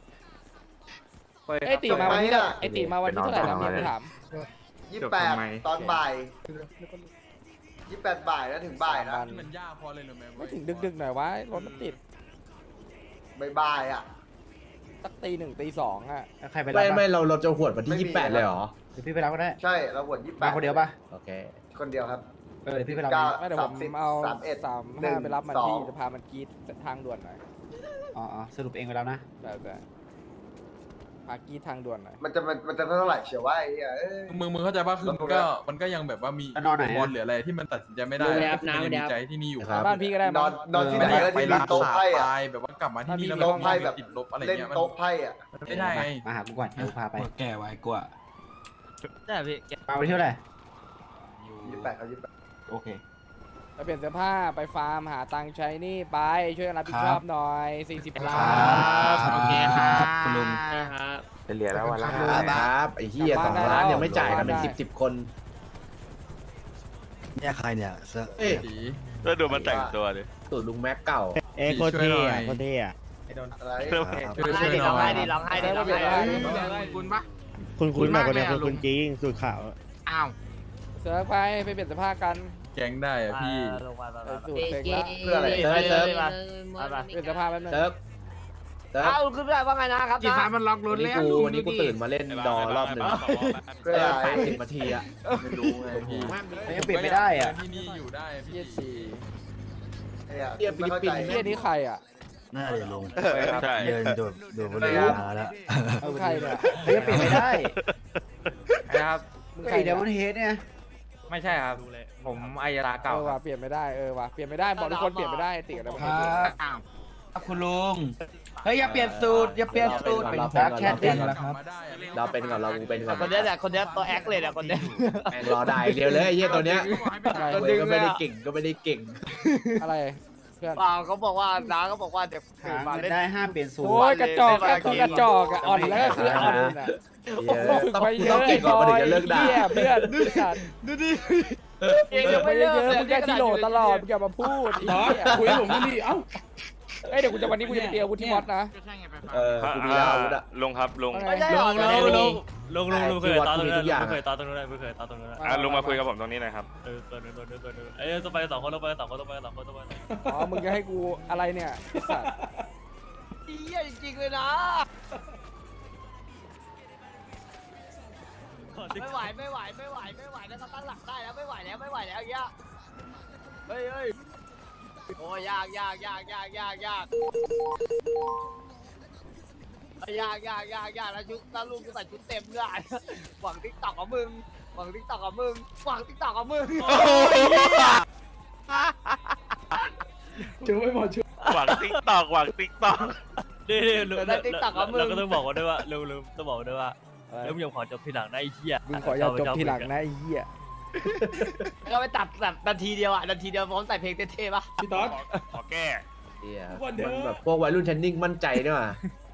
ไอ้ตีมาวันที่ไอ้ตีมาวันที่เท่าไหร่นะมีคนถามยี่สิบแปดตอนบ่ายยี่สิบแปดบ่ายแล้วถึงบ่ายนะมันยากพอเลยหรือไม่ไม่ถึงดึกๆหน่อยวะรถมันติดบ่ายๆอ่ะสักตีหนึ่งตีสองอ่ะใครไปรับไม่ปะไม่เราเราจะหวดวันที่ไม่มียี่สิบแปดเลยเหรอเดี๋ยวพี่ไปรับก็ได้ใช่เราบวชยี่สิบแปมาดคนเดียวปะโอเคคนเดียวครับเออเดี๋ยวพี่ไปรับเก้าไม่เดี๋ยวผมสามสิบเอาสามเอ็ดสามหนึ่ห้าง ไปรับมันสองที่จะพามันกรีดทางด่วนหน่อยอ๋ออ๋อสรุปเองไปแล้วนะแต่แต่พากรีดทางด่วนหน่อยมันจะมันมันจะเท่าไหร่เชียวว่าไอ้เหี้ยเอ้ยมึงมึงเข้าใจป่ะคือมันก็มันก็ยังแบบว่ามีนอนไหนอะบอลหรืออะไรที่มันตัดสินใจไม่ได้โรงแรมก็คือมันยังน้ำดีใจที่นี่อยู่ครับบ้านพี่ก็ได้นมั้อง นนอนที่ไหนม่แล้วไปที่มีรักโต๊ะษาไพ่อะตายแบบว่ากลับมาที่นี่แล้วโต๊ะไพ่แบบติดลบอะไรเล่นเงี้ยมันโต๊ะไพ่อะไม่ได้ไงมาหากูก่อนเดี๋ยวกูพาไปแก่ไว้กว่าได้พี่มาวันที่เท่าไหร่ยี่สิบแปดครับยี่สิบแปดโอเคไปเปลี่ยนเสื้อผ้าไปฟาร์มหาตังค์ใช้หนี่ไปช่วยกันรับผิดชอบหน่อยสี่สิบล้านโอเคครับคุณลุงเป็นเหรียญแล้ววันละครับไอ้เหี้ยสองล้านยังไม่จ่ายกันเป็นสิบสิบคนเนี่ยใครเนี่ยเสื้อเอ้ยสีแล้วดูมันแต่งตัวดิสูตรลุงแม็กเก่าเอ้โคตรเท่อะโคตรเท่อะอะไรครับช่วยช่วยหน่อยดิร้องไห้ดิร้องไห้คุณปะคุณคุณมากกว่านี้คุณคุณจริงสูตรขาวอ้าวเสื้อไปไปเปลี่ยนเสื้อผ้ากันแก๊งได้อะพี่ลงมาใส่สูทเซ็กละเพื่ออะไรเซิร์ฟเซิร์ฟเปลี่ยนเสื้อผ้าแป๊บนึงเซิร์ฟเซิร์ฟอ้าวขึ้นไม่ได้ว่าไงนะครับจีฟ้ามันล็อกรวัถนนี้แล้วกูวันนี้กูตื่นมาเล่นดอรอบหนึ่งเพื่อเอออะไรแปดสิบนาทีอะไม่รู้ไงพี่ยังเปลี่ยนไม่ได้อะที่นี่อยู่ได้พี่เยี่ยสี่เหี้ยไม่เข้าใจเยี่ยนี้ใครอ่ะน่าจะลงใช่เดินดูดูบริเวณมาแล้วมึงใครเนี่ยยังเปลี่ยนไม่ได้ครับมึงไอ้ใครเดเนี่ยมอนเฮดเนี่ยไม่ใช่ครับ ผมไอยาลาเอเก่าอว่ะเปลี่ยนไม่ได้เออว่ะเปลี่ยนไม่ได้บอกทุกคนเปลี่ยนไม่ได้ติดอะไรอ้าวคุณลุง เฮ้ยอย่าเปลี่ยนสูตรอย่าเปลี่ยนสูตรเราดักแคเป็นทก่อนดิ้งเราเป็นก่อนเราเป็นก่อนเราเป็นก่อนคนนี้แหละคนนี้ตัวแอคเลยเนี่ยคนนี้แม่งรอได้อย่างเดียวเลยไอ้เหี้ยตัวเนี้ยอะไรเว้ยก็ไม่ได้เก่งก็ไม่ได้เก่งอะไรเพื่อนเปล่าเขาบอกว่าน้าเขาบอกว่าเดี๋ยวตื่นมาเล่นได้ห้าเปลี่ยนสูตรโอ้ยกระจอกก็คือกระจอกอะอ่อนแล้วก็คืออ่อนน่ะต้องไปเยต้ออะงเก่งก่อนมันถึงจะเลิกด่าหี้ยเพื่อนดูดิเองเดี๋ยัยวงไปไม่เยเลิอะกๆมึงแค่ที่โหลตลอดมึงอย่ามาพูดไอ้ตอสเหี้ยคุยให้ผมนี่เอ้าเอ้ยเดี๋ยวกูจะวันนี้กูจะไปเตียวกูที่วัดนะเออกูมีแล้วอาวุธอะลงครับลงไม่ใช่หรอลุงลุงลุงลุงลุงลุงเคยที่วัดตาตรงมีนู้ทุนกอย่างลุงเคยตาตรงนู้นได้ลุงเคยตาตรงนู้นได้อ่ะลุงมาคุยกับผมตรงนี้หน่อยครับเออตัวนู้นตัวนู้นตัวนู้นเอ้ยต้องไปสองคนต้องไปสองคนต้องไปสองคนต้องไปอ๋อมึงจะให้กูอะไรเนี่ยไอ้สัตว์เหี้ยจริงๆเลยนะไม่ไหวไม่ไหวไม่ไหวไม่ไหวแล้วเขาตั้งหลักได้แล้วไม่ไหวแล้วไม่ไหวแล้วอย่างเงี้ยเฮ้ยเฮ้ยโอ้ยยากยากยากยากยากยากยากยากยากยากแล้วชุดแล้วลูกกูใส่ชุดเต็มด้วยหวังติ๊กตอกกับมึงหวังติ๊กตอกกับมึงหวังติ๊กตอกกับมึงช่วยไม่พอช่วยหวังติ๊กตอกหวังติ๊กตอกนี่ลุงเราก็ต้องบอกว่าด้วยว่าลุงลุงต้องบอกด้วยว่าแล้วมึงยังขอจบทีหลังได้ไอ้เหี้ยมึงขออย่าจบทีหลังนะไอ้เหี้ยก็ไปตัดแบบนาทีเดียวอ่ะนาทีเดียวพร้อมใส่เพลงเท่ๆป่ะพี่ตอสขอแก้เหี้ยวันเดิมมันแบบพวกวัยรุ่นเทรนนิ่งมั่นใจด้วยว่ะ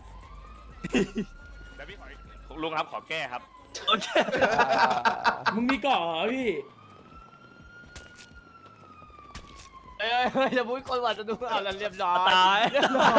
เดี๋ยวพี่ขอลุงครับขอแก้ครับโอเคมึงมีเกาะเหรอพี่เอ้ยเฮ้ยจะพูดคนว่าจะดูเอาแล้วเรียบร้อยตายเรียบร้อย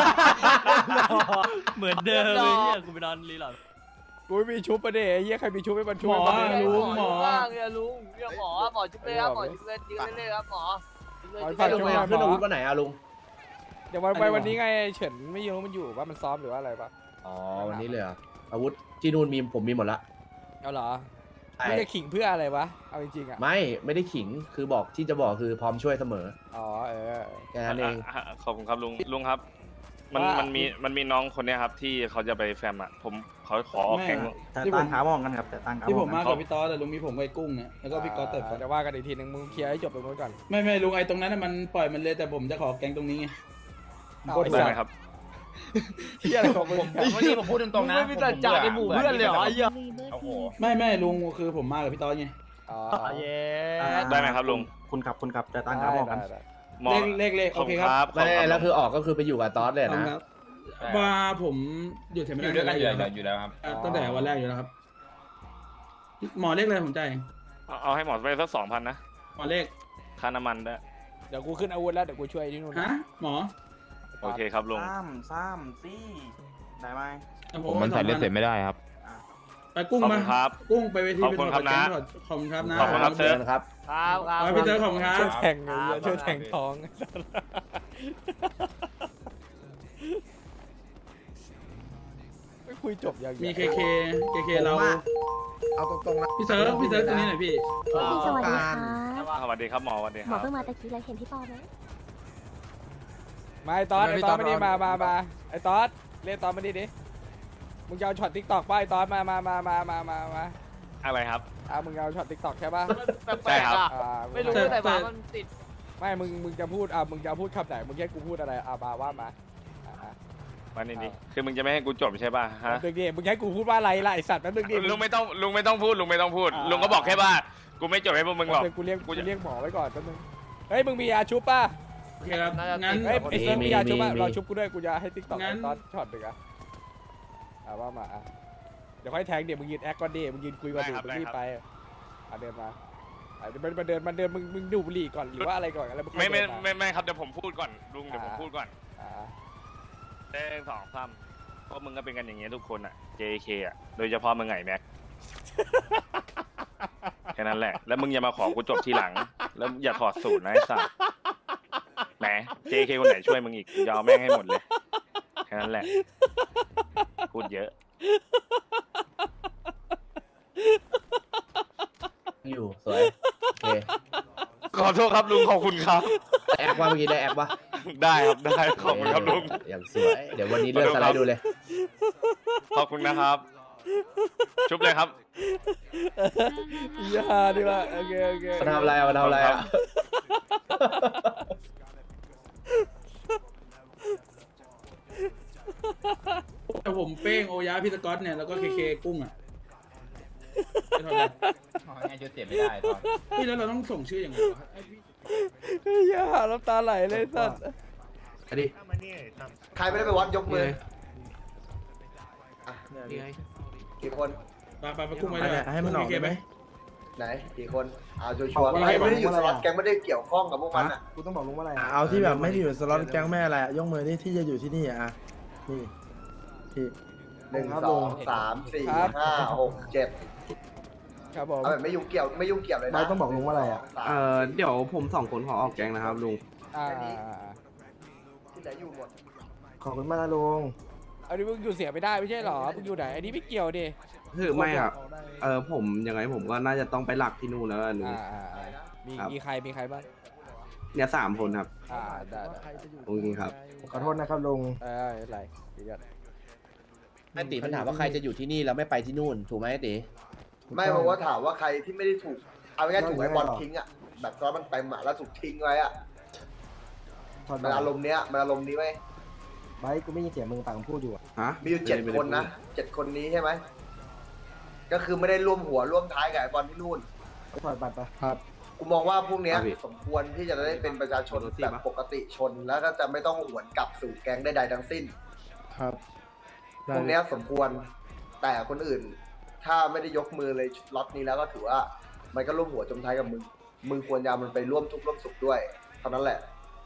เหมือนเดิมเลยเนี่ยกูไปนอนรีหลับกูไม่มีชุบประเดี๋ยวไอ้เหี้ยใครมีชุบให้มันชุบให้หมมันอเลยลุงหมอว่างเนี่ยลุงเรียกหมอหมอชุบเลยครับหมอชุบเลยยืนเรื่อยๆครับหมอชุบเลยขึ้นชุบเลยขึ้นอาวุธวันไหนอะลุงเดี๋ยววันไปวันนี้ไงเฉินไม่รู้มันอยู่ว่ามันซ้อมหรือว่าอะไรปะอ๋อวันนี้เลยเหรออาวุธที่นู่นมีผมมีหมดละเอาเหรอใช่มึงจะขิงเพื่ออะไรวะเอาจริงๆอ่ะไม่ไม่ได้ขิงคือบอกที่จะบอกคือพร้อมช่วยเสมออ๋อเออแค่นั้นเองอ่ะขอบคุณครับลุงลุงครับ มันว่ามัมันมีมันมีน้องคนเนี้ยครับที่เขาจะไปแฟมอ่ะผมเขาขอออกแข่งแต่ตั้งขามองกันครับแต่ตั้งขาที่มผองมกัมาน กับพี่ตอสแต่ลุงมีผมกับไอ้กุ้งเนี่ยแล้วก็พี่ก๊อตแต่เดี๋ยวว่ากันอีกทีหนึงมึงเคลียร์ให้จบตรงนู้นก่อนไม่ไม่ลุงไอ้ตรงนั้นน่ะมันปล่อยมันเลยแต่ผมจะขอแกงตรงนี้ไงเอาโคตรได้ไหมครับเหี้ยอะไรของมึงวันนี้ผมพูดตรงๆนะไม่มีแต่จ่าในหมู่เพื่อนเลยเหรอไอ้เหี้ยโอ้โหไม่ไม่ลุงคือผมมากับพี่ตอสไงอ๋อเย้ได้ไหมครับลุงคุณขับคุณขับแต่ตั้งขามองกันได้ได้หมอเลขเลขเลขขโออบเคคุณคครัรับบไม่แล้วคือออกก็คือไปอยู่กับตอสเลยขอบคุณนะครับมาผมอยู่เทมอยู่ด้วยกันอยู่แล้วอยู่แล้วครับตั้งแต่วันแรกอยู่แล้วครับ หมอเลขอะไรผมจ่ายเองเอาเอาให้หมอไปสักสองพันนะหมอเลขค่าน้ำมันด้วยเดี๋ยวกูขึ้นอาวุธแล้วเดี๋ยวกูช่วยที่นู่นฮะหมอโอเคครับลุงสามสามสี่ได้ไหมผมมันใส่เลือดเสร็จไม่ได้ครับไปกุ้งขอบมาคุณครับกุ้งไปเวทีขอบคุณครับไปถอดแกงนะถอดขอบคุณครับนะขอบคุณครับเซิร์ฟครับครับครับเอาพี่เตอร์ขอบคุณครับช่วยแทงไงเหี้ยช่วยแทงท้องไม่คุยจบยังมีเคเคเคเคเราเอาตรงๆนะพี่เซิร์ฟพี่เซิร์ฟตรงนี้หน่อยพี่พี่สวัสดีค่ะสวัสดีครับหมอสวัสดีหคมอรับเพิ่งมาตะกี้เลยเห็นพี่ปอไหมมาไอ้ตอสไอ้ตอสมาดิมามามาไอ้ตอสเรียกตอสมาดิดิมึงจะเอาช็อตทิกตอกป่ะไอ้ตอสมามามามามามามาอะไรครับอ่ะมึงเอาช็อตทิกตอกใช่ป่ะแปลกๆอ่ะอ่าไม่รู้แต่ว่ามันติดไม่มึงมึงจะพูดอ่ะมึงจะพูดคำไหนมึงแค่กูพูดอะไรอ่ะมาว่ามาอ่ะอ่ะมานี่ดิคือมึงจะไม่ให้กูจบใช่ป่ะฮะมึงดิมึงให้กูพูดว่าอะไรล่ะไอสัตว์นั่นมึงดิลุงไม่ต้องลุงไม่ต้องพูดลุงไม่ต้องพูดลุงก็บอกแค่ว่ากูไม่จบให้พวกมึงหรอกเดี๋ยวกูเรียกกูกูจะเรียกหมอไว้ก่อนแป๊บนึงเฮ้ยมึงมียาชุบป่ะโอเคครับงั้นเฮ้ยไอเซิร์ฟมียาชุบป่ะมีมีรอชุบกูด้วยกูจะให้ติ๊กต็อกงั้ไอน ตอนช็อตหนึ่งอ่ะอ่ะว่ามาอ่ะเดี๋ยวค่อยแทงเดี๋ยวมึงยืนแอคก่อนดิมึงยืนคุยก่อนดิมึงรีบไปอ่ะเดินมาอ่ะเดี๋ยวมันมาเดินมันเดินมึงมึงดูบุหรี่ก่อนหรือว่าอะไรก่อนแล้วงค่อยไม่ไม่เดินไม่ไม่ครับเดี๋ยวผมพูดก่อนลุงเดี๋ยวผมพูดก่อนอ่ะเต้งสองซ้ำเพราะมึงก็เป็นกันอย่างเงี้ยทุกคนอ่ะ เจ เค อ่ะโดยเฉพาะมึงไงแม็ก แค่นั้นแหละแล้วมึงอย่ามาขอกูจบทีหลัง แล้วอย่าถอดสูตรนะไอ้สัสแหม เจ เค คนไหนช่วยมึงอีกยาวแม่งให้หมดเลยแค่นั้นแหละพูดเยอะอยู่สวยโอเคขอโทษครับลุงขอบคุณครับแอคว่าเมื่อกี้ได้แอคปะได้ครับได้ขอบคุณครับลุงอย่างสวยเดี๋ยววันนี้เลือกสไลด์ดูเลยขอบคุณนะครับ ชุบเลยครับอย่าดีว่าโอเคโอเคมาทำอะไรอะมาทำอะไรอะแต่ผมเป้งโอยะพี่สกอตเนี่ยแล้วก็เคเคกุ้งอ่ะไม่เท่าไหร่ไงจะเสียไม่ได้ตอนพี่แล้วเราต้องส่งชื่ออย่างไรวะไอ้พี่อย่าน้ำตาไหลเลยสัตว์อันนี้ใครไม่ได้ไปวัดยกมือนี่ไงกี่คนไปไปไปกุ้งไปอันเลเนี้ยยให้มันออกได้ไหมไหนกี่คนเอาชัวร์ๆใครไม่ได้อยู่สล็อตแกงไม่ได้เกี่ยวข้องกับพวกมันอ่ะกูต้องบอกลุงว่าอะไรอ่ะเอาที่แบบไม่ได้อยู่สล็อตแก๊งแม่อะไรอะยกมือนี่ที่จะอยู่ที่นี่อ่ะนี่ที่หนึ่งสองสามสี่ห้าหกเจ็ดครับผมเอาแบบไม่ยุ่งเกี่ยวไม่ยุ่งเกี่ยวเลยนะไม่ต้องบอกลุงว่าอะไรอ่ะสามเอ่อเดี๋ยวผมสองคนขอออกแกงนะครับลุงอ่าที่เหลืออยู่หมดขอบคุณมากนะลุงอันนี้มึงอยู่เสียไม่ได้ไม่ใช่หรอมึงอยู่ไหนอันนี้ไม่เกี่ยวดิคือไม่ครับเออผมยังไงผมก็น่าจะต้องไปหลักที่นู่นแล้วลุงอ่าอ่าอ่ามีครับมีใครมีใครบ้างเนี่ยสามคนครับอ่าได้ได้โอเคครับขอโทษนะครับลุงเออไม่เป็นไรเดี๋ยวไอติมันถามว่าใครจะอยู่ที่นี่แล้วไม่ไปที่นู่นถูกไหมไอติไม่เพราะว่าถามว่าใครที่ไม่ได้ถูกเอาง่ายๆถูกไอ้บอลทิ้งอ่ะแบบซอสมันเต็มอ่ะแล้วถูกทิ้งไว้อ่ะมันอารมณ์เนี้ยมันอารมณ์นี้ไหมไบค์กูไม่ยินเสียงมึงต่างพูดอยู่อ่ะฮะมีอยู่เจ็ดคนนะเจ็ดคนนี้ใช่ไหมก็คือไม่ได้ร่วมหัวร่วมท้ายกับไอ้บอลที่นู่นไปถอดบัตรไปครับกูมองว่าพวกเนี้ยสมควรที่จะได้เป็นประชาชนแบบปกติชนแล้วก็จะไม่ต้องหวนกลับสู่แก๊งใดๆทั้งสิ้นครับพวกเนี้ยสมควรแต่คนอื่น ถ้าไม่ได้ยกมือเลยล็อตนี้แล้วก็ถือว่ามันก็ร่วมหัวจมท้ายกับมึงมึงควรจะเอามันไปร่วมทุกข์ร่วมสุขด้วยเท่านั้นแหละ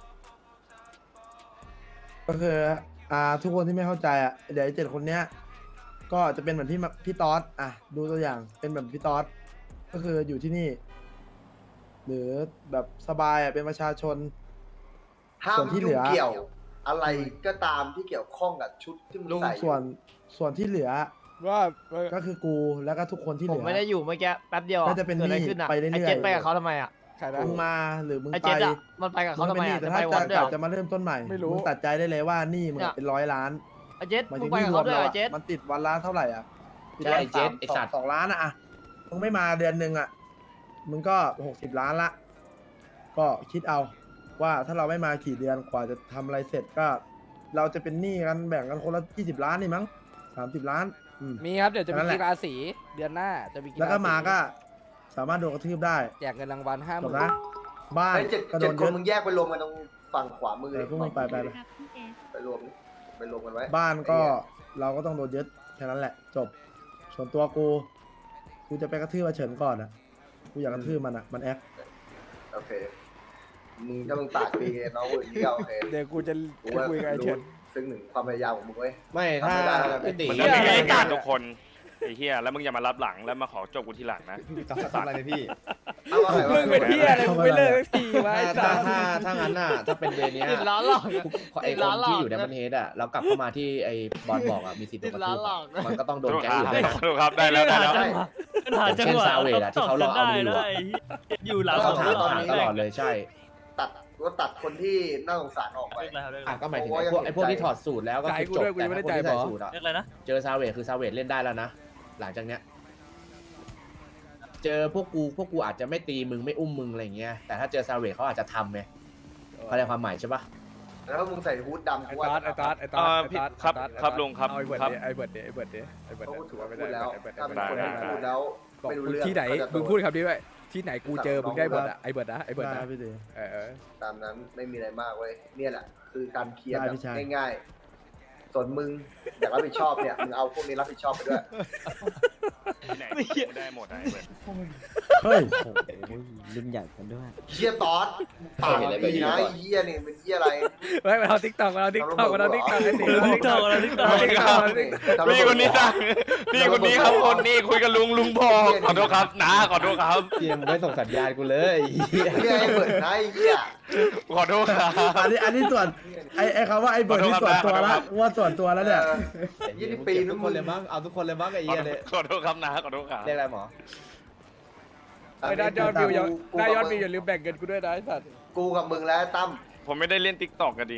ก็คืออ่าทุกคนที่ไม่เข้าใจอ่ะเดี๋ยวไอ้เจ็ดคนเนี้ยก็จะเป็นเหมือนพี่มาพี่ตอสอ่ะดูตัวอย่างเป็นแบบพี่ตอสก็คืออยู่ที่นี่ หรือแบบสบายอ่ะเป็นประชาชนห้ามส่วนที่เหลืยุ่งอเกี่ยว อะไรก็ตามที่เกี่ยวข้องกับชุดที่มึงลุงใส่อยู่ส่วนส่วนที่เหลือว่าก็คือกูแล้วก็ทุกคนที่เหผลืมอไม่ได้อยู่เมื่อกี้แป๊บเดียวก็จะเป็นกิดอะไรหนี้ขึ้นอะไปเรื่อยๆไอ้เจ็ดไปกับเขาทำไมอ่ะใครนะมึงมาหรือมึงไอ้ไปเจ็ดอะมันไปกับเขาทำไมงอ่ะแต่จะถ้าไปวัดด้วยจะเหรอจะมาเริ่มต้นใหม่ไม่รู้มึงตัดใจได้เลยว่าหนี่มึงเนี่ยเป็นร้อยล้านไอ้เจ็ดหมายมึถึงงไปที่กับรวเขามด้วยเราเหรออะเจ็ดมันติดวันละเท่าไหร่อ่ะใช่เจ็ดไอ้สัตว์สองล้านอะอะมึงไม่มาเดือนหนึ่งอ่ะมึงก็หกสิบล้านละ ก็คิดเอาว่าถ้าเราไม่มากี่เดือนกว่าจะทำอะไรเสร็จก็ เราจะเป็นหนี้กันแบ่งกันคนละยี่สิบล้านนี่มั้งสามสิบล้านอืมมีครับเดี๋ยวจะมีนั่นแหละกีฬาสีเดือนหน้าจะมีฬแล้วก็มาสีก็สามารถโดนกระทืบได้แจกเงินรางวัลห้าหจมื่บนนะ บ้านไอ้เจ็ดก็โดเจ็ดนคยึนดมึงแยกไปรวมกันตรงฝั่งขวามือเออพวกมึงไปไปไปไปรวมไปรวมกันไว้บ้านก็เราก็ต้องโดนยึดแค่นั้นแหละ จบ ส่วนตัวกู กูจะไปกระทืบมาเฉินก่อนอ่ะ กูอยากกระทืบมันอ่ะ มันแอคโอเคมึงถ้ามึงปากดีน้องมึงนี่ก็โอเคเดี๋ยวกูจะกูจะว่าคุยกับไอ้เฉินซึ่งหนึ่งความพยายามของมึงเว้ยไม่ถ้าทำไม่ได้แล้วไอติมันเหี้ก็ยมีอะไรให้การเนี่ยทุกคนไอ้เฮียแล้วมึงอย่ามารับหลังแล้วมาขอจบกูทีหลังนะทำอะไรเนี่ยพี่เอาว่าไงมึวะงเป็นเที่ยอะไรมึงไม่เลิกสักทีวะไอ้สัถ้าสถ้าถ้างั้นน่ะถ้าเป็นเวรเนี้ยติดล้อหลอกไอ้คนที่อยู่ในประเทศอ่ะเรากลับเข้ามาที่ไอ้บอลบอกอ่ะมีสิทธิ์โดตินดกระล้อทืบหลอกมันก็ต้องโดนแก๊งคอื่นรับด้วยถูกครับได้แล้วได้แล้วใช่หาจังหวะเช่นซาเวดอะที่เขารอเอาไปอยู่อะอยู่หลังเขาถามตอนหานี้ตลอดเลยใช่ตัดก็ตัดคนที่น่าสงสารออกไปเรียกอะไรครับเรียกอ่ะอะไรก็หมายถึงไอ้พวกไอ้พวกที่ถอดสูตรแล้วก็คือจบแต่ถ้าคนที่ใส่สูตรอ่ะเรียกอะไรนะเจอซาเวดคือซาเวดเล่นได้แล้วนะหลังจากเนี้ยเจอพวกกูพวกกูอาจจะไม่ตีมึงไม่อุ้มมึงอะไรเงี้ยแต่ถ้าเจอซาเวดเขาอาจจะทำไงเข้าใจความหมายใช่ปะแล้วมึงใส่ฮูดดำไอ้กูตอว่าดไอ้ตอดไอ้ตอเอ่ดอไอ้พี่ตอดครับไอ้ตอดครับลุงครับเอาไอ้เบิร์ดครับดิไอ้เบิร์ดดิไอ้เบิร์ดดิไอ้เบิร์ดเขาดิก็ถือว่าไม่พูได้ดแล้วไอ้เบิร์ดถ้าเป็นไอ้คนเบิร์ดที่พูดแล้วบอกไม่รู้มึงเรื่องที่ไหนก็จะโดนมึงพูดคำนี้ด้วยที่ไหนกูเจอมึงได้หมดอ่ะไอ้เบิร์ดนะไอ้เบิร์ดได้นะพี่เดชเออเออตามนั้นไม่มีอะไรมากเว้ยเนี่ยแหละคือการเคลียร์ได้แบพี่ชายบง่ายๆส่วนมึงอยากรับผิดชอบเนี่ยมึงเอาพวกนี้รับผิดชอบไปด้วยที่ไหนกูได้หมดนะไอ้เบิร์ดเฮ้ยรุ่นใหญ่กันด้วยเฮียตอสปากดีนะไอ้เฮียนี่เป็นเฮียอะไรเฮ้ยมาเอาติ๊กต็อกมาเอาติ๊กต็อกมาเอาติ๊กต็อกไอ้ติ๊กติ๊กต็อกอะไรติ๊กต็อกพี่คนนี้สั่งพี่คนนี้ครับคนนี้คุยกับลุงลุงพอขอโทษครับนะขอโทษครับเกมไม่ส่งสัญญาณกูเลยเฮียไอ้เบิร์ดนะไอ้เฮียขอโทษครับอันนี้อันนี้ส่วนไอ้ไอ้คำว่าไอ้เบิร์ดนี่ขอส่วนโทษตัวครัละบว่าส่วนตัวแล้วเนี่ยยี่สิบปีทุนู้กนคนเลยมั้งเอาทุกคนเลยมั้งไอ้ขอเหี้ยเลยขอโทษครับนะขอโทษครับเรียกอะไรหมอไอ้ได้ยอดวิวอย่าได้ยอดวิวอย่าลืมแบ่งเงินกูด้วยนะไอ้สัตว์กูกับมึงแล้วตั้มผมไม่ได้เล่นติ๊กต็อกกันดี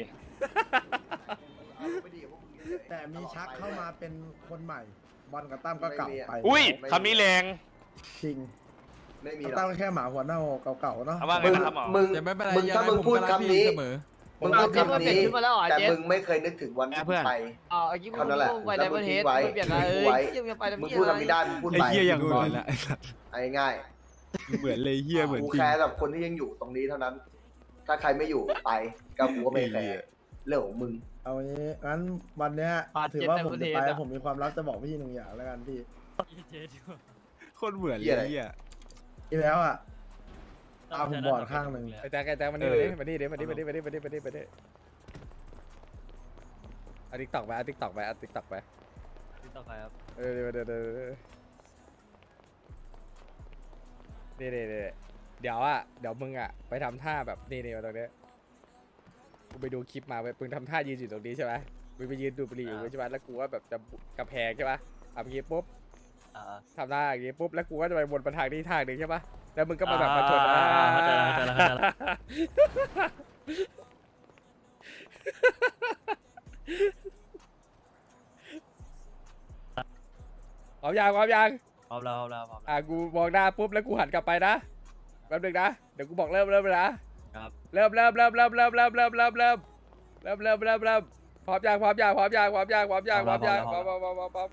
แต่มีชักเข้ามาเป็นคนใหม่ บอลกับตั้มก็เก่าไปอุ้ยคำนี้แรงจริงไม่มีหรตั้อมกก็แค่หมาหัวเน่าเก่าๆเนาะเอาว่าไงมึงนะครับหมอมึงแต่ไม่เป็นไรมึงยังถ้าไงมึงผมพูดก็รักคำพี่นี้เสมอมึงพูดคำนี้ขึ้นมาแล้วเหรอแต่เจ๊มึงไม่เคยนึกถึงวันที่มึงไปอ๋อไอ้ยี่เท่านั้นแหละไปไดมอนเฮดไว้ไม่เปลี่ยนอะไรเอ้ยยังไปมึงพูดคำนี้ได้มึงพูดไปเหมือนละไอ้ง่ายเหมือนเลยเฮียเหมือนกูจริงแคร์กับคนที่ยังอยู่ตรงนี้เท่านั้น ถ้าใครไม่อยู่ไปก็กูก็ไม่แคร์เรื่องของมึงเอางี้งั้นวันเนี้ยพาร์ทถือเจ็ดว่าในผมประจะเทศไปอะผมมีความลับจะบอกพี่หนึ่งอย่างแล้วกันพี่คนเหมือนเลเหี้ยอะไรยอ่ะอีแล้วอ่ะตาผมบอดข้างหนึ่งไอ้แจ๊คไอ้แจ๊คมานี่มานี่มานี่มานี่มานี่มานี่มานี่มานี่มานี่เอาติ๊กตอกไปเอาติ๊กตอกไปเอาติ๊กตอกไปที่ต่อไปครับเออเดี๋ยวเดี๋ยวเดี๋ยวเดี๋ยวเดี๋ยวเดี๋ยวเดี๋ยวเดี๋ยวอ่ะเดี๋ยวมึงอ่ะไปทำท่าแบบนี่นี่มาตรงนี้กูไปดูคลิปมาไปมึงทำท่ายืนอยู่ตรงนี้ใช่ไหมมึงไปยืนดูดบุหรี่อยู่ใช่ไหมแล้วกูว่าแบบจะกระแพงใช่ปะเอาอย่างงี้ปุ๊บอ่าทำท่าอย่างงี้ปุ๊บแล้วกูก็จะไปวนไปทางนี้ทางหนึ่งใช่ปะแล้วมึงก็มาแบบมาชนอ่าอ่าเข้าใจแล้วเข้าใจแล้วเข้าใจแล้วพร้อมยังพร้อมยังพร้อมแล้วพร้อมแล้วพร้อมแล้วอ่ะกูมองหน้าปุ๊บแล้วกูหันกลับไปนะแป๊บนึงนะเดี๋ยวกูบอกเริ่มเริ่มเลยนะครับ เริ่มเริ่มเริ่มเริ่มเริ่มเริ่มเริ่มเริ่มเริ่มเริ่มเริ่มเริ่มเริ่มพร้อมยังพร้อมยังพร้อมยังพร้อมยังพร้อมยังพร้อมยังพร้อมพร้อมพร้อมพร้อมพร้อม